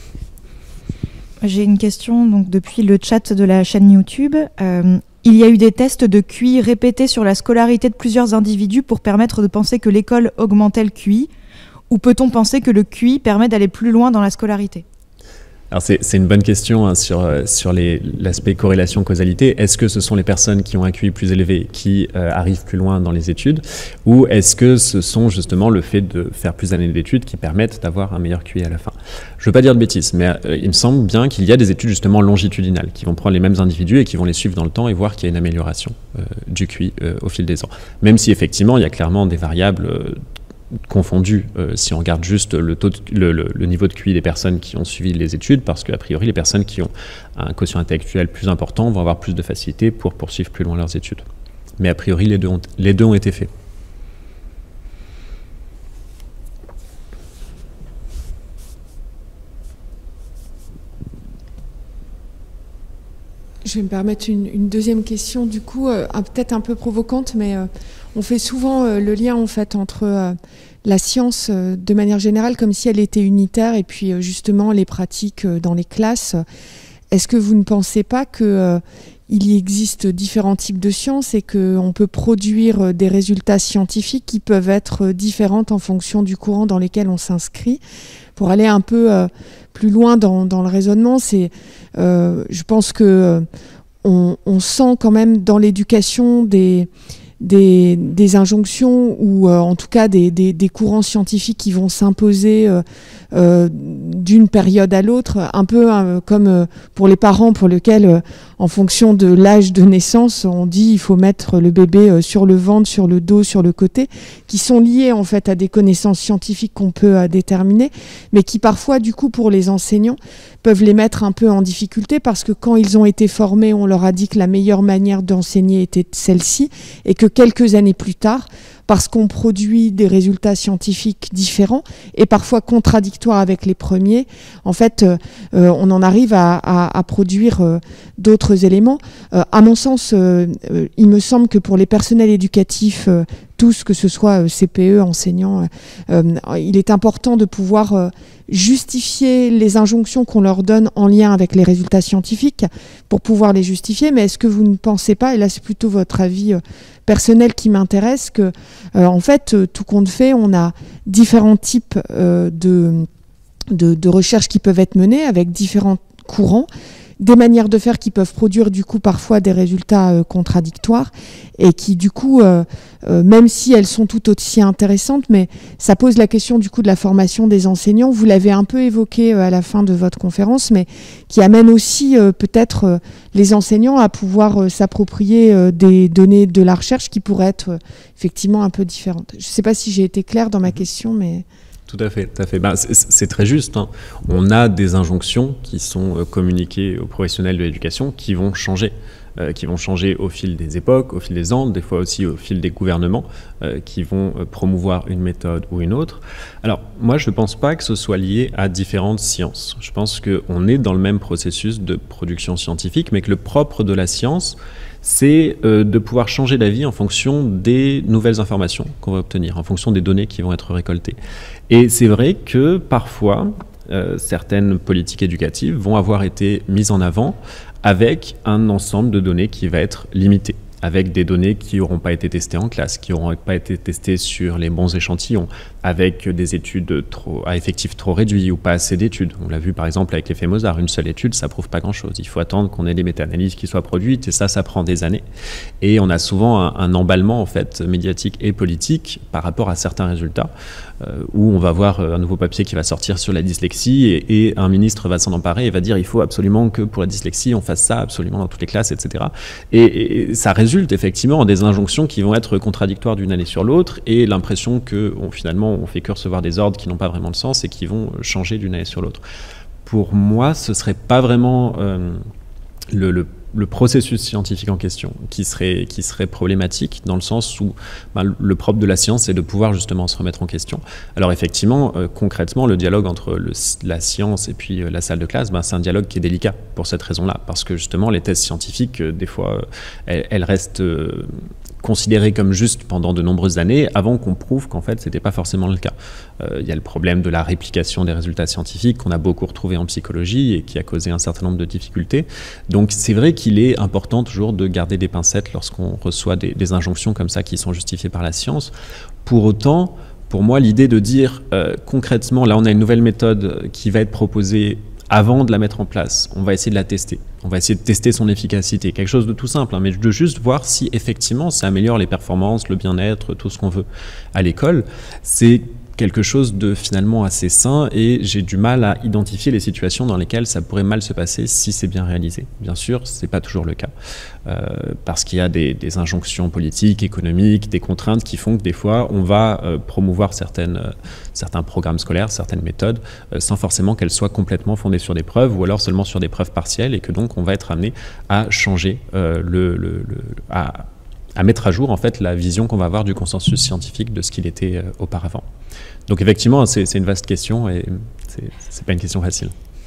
J'ai une question donc, depuis le chat de la chaîne YouTube. Euh, il y a eu des tests de Q I répétés sur la scolarité de plusieurs individus pour permettre de penser que l'école augmentait le Q I, ou peut-on penser que le Q I permet d'aller plus loin dans la scolarité ? Alors c'est, c'est une bonne question hein, sur, sur les, l'aspect corrélation-causalité. Est-ce que ce sont les personnes qui ont un Q I plus élevé qui euh, arrivent plus loin dans les études, ou est-ce que ce sont justement le fait de faire plus d'années d'études qui permettent d'avoir un meilleur Q I à la fin? Je ne veux pas dire de bêtises, mais euh, il me semble bien qu'il y a des études justement longitudinales qui vont prendre les mêmes individus et qui vont les suivre dans le temps et voir qu'il y a une amélioration euh, du Q I euh, au fil des ans. Même si effectivement il y a clairement des variables euh, confondus euh, si on regarde juste le, taux de, le, le, le niveau de Q I des personnes qui ont suivi les études, parce qu'a priori les personnes qui ont un quotient intellectuel plus important vont avoir plus de facilité pour poursuivre plus loin leurs études. Mais a priori les deux ont, les deux ont été faits. Je vais me permettre une, une deuxième question, du coup, euh, peut-être un peu provocante, mais euh, on fait souvent euh, le lien en fait entre euh, la science euh, de manière générale, comme si elle était unitaire, et puis euh, justement les pratiques euh, dans les classes. Est-ce que vous ne pensez pas que euh, il y existe différents types de sciences et qu'on peut produire des résultats scientifiques qui peuvent être différents en fonction du courant dans lequel on s'inscrit? Pour aller un peu euh, plus loin dans, dans le raisonnement, c'est, euh, je pense que euh, on, on sent quand même dans l'éducation des, des, des injonctions ou euh, en tout cas des, des, des courants scientifiques qui vont s'imposer euh, euh, d'une période à l'autre, un peu euh, comme euh, pour les parents pour lesquels, euh, en fonction de l'âge de naissance, on dit il faut mettre le bébé euh, sur le ventre, sur le dos, sur le côté, qui sont liés en fait à des connaissances scientifiques qu'on peut euh, déterminer, mais qui parfois du coup pour les enseignants peuvent les mettre un peu en difficulté parce que quand ils ont été formés, on leur a dit que la meilleure manière d'enseigner était celle-ci, et que quelques années plus tard, parce qu'on produit des résultats scientifiques différents et parfois contradictoires avec les premiers, en fait, euh, on en arrive à, à, à produire euh, d'autres éléments. Euh, à mon sens, euh, euh, il me semble que pour les personnels éducatifs, euh, tous, que ce soit euh, C P E, enseignants, euh, euh, il est important de pouvoir euh, justifier les injonctions qu'on leur donne en lien avec les résultats scientifiques pour pouvoir les justifier. Mais est-ce que vous ne pensez pas, et là c'est plutôt votre avis euh, personnel qui m'intéresse, que euh, en fait, euh, tout compte fait, on a différents types euh, de, de, de recherches qui peuvent être menées avec différents courants, des manières de faire qui peuvent produire du coup parfois des résultats euh, contradictoires et qui du coup, euh, euh, même si elles sont tout aussi intéressantes, mais ça pose la question du coup de la formation des enseignants. Vous l'avez un peu évoqué euh, à la fin de votre conférence, mais qui amène aussi euh, peut-être euh, les enseignants à pouvoir euh, s'approprier euh, des données de la recherche qui pourraient être euh, effectivement un peu différentes. Je ne sais pas si j'ai été claire dans ma question, mais... Tout à fait, tout à fait. Ben, c'est, c'est très juste, hein. On a des injonctions qui sont euh, communiquées aux professionnels de l'éducation qui vont changer, euh, qui vont changer au fil des époques, au fil des ans, des fois aussi au fil des gouvernements euh, qui vont euh, promouvoir une méthode ou une autre. Alors, moi, je ne pense pas que ce soit lié à différentes sciences. Je pense qu'on est dans le même processus de production scientifique, mais que le propre de la science, c'est euh, de pouvoir changer d'avis en fonction des nouvelles informations qu'on va obtenir, en fonction des données qui vont être récoltées. Et c'est vrai que parfois, euh, certaines politiques éducatives vont avoir été mises en avant avec un ensemble de données qui va être limité. avec des données qui n'auront pas été testées en classe, qui n'auront pas été testées sur les bons échantillons, avec des études trop, à effectifs trop réduits ou pas assez d'études. On l'a vu par exemple avec l'effet Mozart, une seule étude, ça prouve pas grand-chose. Il faut attendre qu'on ait des méta-analyses qui soient produites, et ça, ça prend des années. Et on a souvent un, un emballement en fait, médiatique et politique par rapport à certains résultats, euh, où on va voir un nouveau papier qui va sortir sur la dyslexie, et, et un ministre va s'en emparer et va dire il faut absolument que pour la dyslexie, on fasse ça absolument dans toutes les classes, et cetera. Et, et ça résulte effectivement en des injonctions qui vont être contradictoires d'une année sur l'autre, et l'impression que on, finalement on fait que recevoir des ordres qui n'ont pas vraiment de sens et qui vont changer d'une année sur l'autre. Pour moi, ce serait pas vraiment euh, le, le, le processus scientifique en question qui serait, qui serait problématique, dans le sens où bah, le propre de la science, c'est de pouvoir justement se remettre en question. Alors effectivement, euh, concrètement, le dialogue entre le, la science et puis euh, la salle de classe, bah, c'est un dialogue qui est délicat pour cette raison-là, parce que justement, les thèses scientifiques, euh, des fois, euh, elles, elles restent euh, considérées comme justes pendant de nombreuses années, avant qu'on prouve qu'en fait, c'était pas forcément le cas. Il euh, y a le problème de la réplication des résultats scientifiques qu'on a beaucoup retrouvé en psychologie et qui a causé un certain nombre de difficultés. Donc c'est vrai qu'il est important toujours de garder des pincettes lorsqu'on reçoit des, des injonctions comme ça qui sont justifiées par la science. Pour autant, pour moi, l'idée de dire euh, concrètement, là on a une nouvelle méthode qui va être proposée, avant de la mettre en place, on va essayer de la tester. On va essayer de tester son efficacité. Quelque chose de tout simple, hein, mais de juste voir si effectivement ça améliore les performances, le bien-être, tout ce qu'on veut à l'école. C'est quelque chose de finalement assez sain, et j'ai du mal à identifier les situations dans lesquelles ça pourrait mal se passer si c'est bien réalisé. Bien sûr, c'est pas toujours le cas, euh, parce qu'il y a des, des injonctions politiques, économiques, des contraintes qui font que des fois on va euh, promouvoir certaines, euh, certains programmes scolaires, certaines méthodes, euh, sans forcément qu'elles soient complètement fondées sur des preuves, ou alors seulement sur des preuves partielles, et que donc on va être amené à changer euh, le, le, le à, à mettre à jour en fait la vision qu'on va avoir du consensus scientifique de ce qu'il était euh, auparavant. Donc effectivement, c'est, c'est une vaste question, et c'est, c'est pas une question facile.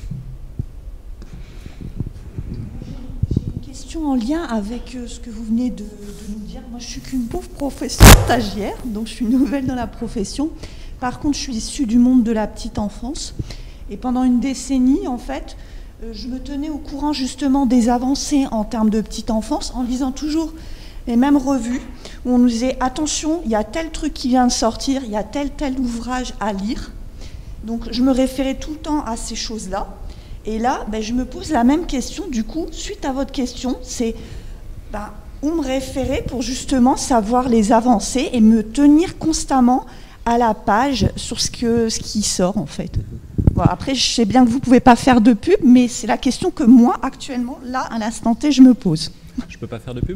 J'ai une question en lien avec ce que vous venez de, de nous dire. Moi, je suis qu'une pauvre professeure stagiaire, donc je suis nouvelle dans la profession. Par contre, je suis issue du monde de la petite enfance, et pendant une décennie, en fait, je me tenais au courant justement des avancées en termes de petite enfance, en lisant toujours les mêmes revues où on nous disait attention, il y a tel truc qui vient de sortir, il y a tel tel ouvrage à lire. Donc je me référais tout le temps à ces choses-là. Et là, ben, je me pose la même question. Du coup, suite à votre question, c'est ben, où me référer pour justement savoir les avancées et me tenir constamment à la page sur ce, que, ce qui sort en fait. Bon, après, je sais bien que vous ne pouvez pas faire de pub, mais c'est la question que moi, actuellement, là, à l'instant T, je me pose. Je peux pas faire de pub ?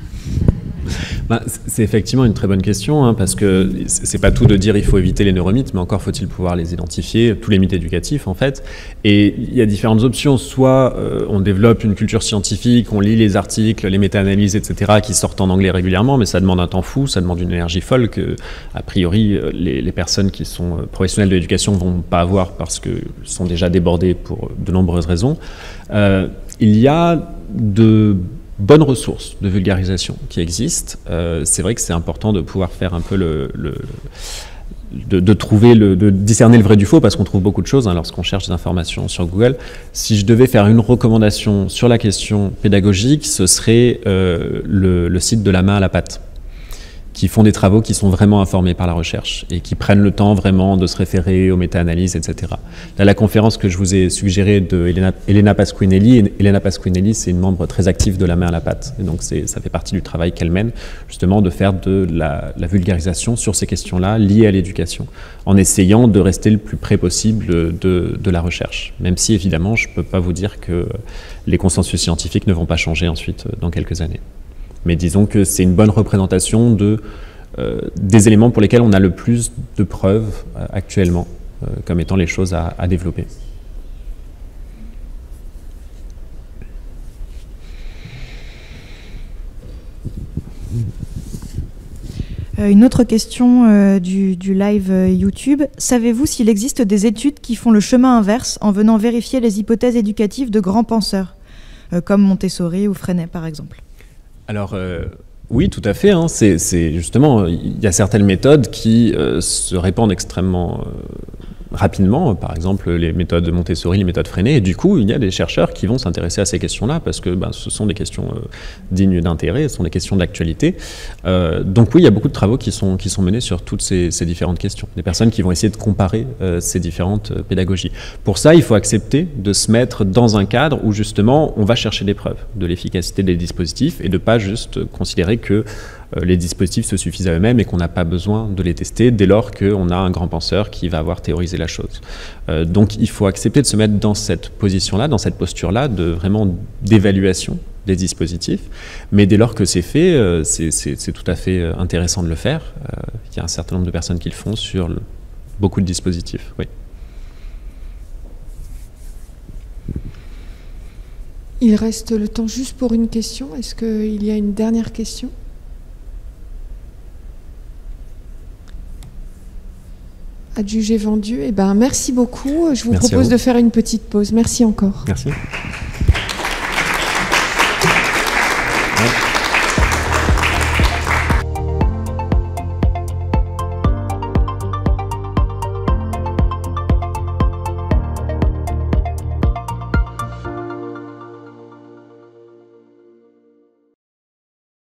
Ben, c'est effectivement une très bonne question, hein, parce que c'est pas tout de dire il faut éviter les neuromythes, mais encore faut-il pouvoir les identifier, tous les mythes éducatifs en fait. Et il y a différentes options. Soit euh, on développe une culture scientifique, on lit les articles, les méta-analyses, et cetera, qui sortent en anglais régulièrement, mais ça demande un temps fou, ça demande une énergie folle que, a priori, les, les personnes qui sont professionnelles de l'éducation vont pas avoir parce qu'elles sont déjà débordées pour de nombreuses raisons. Euh, il y a de bonnes ressources de vulgarisation qui existent. Euh, c'est vrai que c'est important de pouvoir faire un peu le... le de, de trouver, le, de discerner le vrai du faux, parce qu'on trouve beaucoup de choses hein, lorsqu'on cherche des informations sur Google. Si je devais faire une recommandation sur la question pédagogique, ce serait euh, le, le site de La Main à la Pâte, qui font des travaux qui sont vraiment informés par la recherche et qui prennent le temps vraiment de se référer aux méta-analyses, et cetera. Là, la conférence que je vous ai suggérée de Elena, Elena Pasquinelli, Elena Pasquinelli, c'est une membre très active de La Main à la Pâte. Et donc, c'est, ça fait partie du travail qu'elle mène, justement, de faire de la, la vulgarisation sur ces questions-là liées à l'éducation, en essayant de rester le plus près possible de, de la recherche. Même si, évidemment, je ne peux pas vous dire que les consensus scientifiques ne vont pas changer ensuite dans quelques années. Mais disons que c'est une bonne représentation de, euh, des éléments pour lesquels on a le plus de preuves euh, actuellement, euh, comme étant les choses à, à développer. Euh, une autre question euh, du, du live euh, YouTube. Savez-vous s'il existe des études qui font le chemin inverse en venant vérifier les hypothèses éducatives de grands penseurs, euh, comme Montessori ou Freinet par exemple ? Alors, euh, oui, tout à fait. Hein. C'est, c'est justement, il y a certaines méthodes qui euh, se répandent extrêmement, euh, rapidement, par exemple les méthodes Montessori, les méthodes Freinet, et du coup il y a des chercheurs qui vont s'intéresser à ces questions-là parce que ben, ce sont des questions euh, dignes d'intérêt, ce sont des questions d'actualité. Euh, donc oui, il y a beaucoup de travaux qui sont, qui sont menés sur toutes ces, ces différentes questions. Des personnes qui vont essayer de comparer euh, ces différentes euh, pédagogies. Pour ça, il faut accepter de se mettre dans un cadre où justement on va chercher des preuves de l'efficacité des dispositifs et de pas juste considérer que euh, les dispositifs se suffisent à eux-mêmes et qu'on n'a pas besoin de les tester dès lors qu'on a un grand penseur qui va avoir théorisé la chose. Euh, donc il faut accepter de se mettre dans cette position-là, dans cette posture-là, de vraiment d'évaluation des dispositifs, mais dès lors que c'est fait, euh, c'est, c'est, c'est tout à fait intéressant de le faire. Euh, il y a un certain nombre de personnes qui le font sur le, beaucoup de dispositifs, oui. Il reste le temps juste pour une question. Est-ce qu'il y a une dernière question ? Adjugé vendu. Eh ben, merci beaucoup. Je vous Merci propose vous. de faire une petite pause. Merci encore. Merci.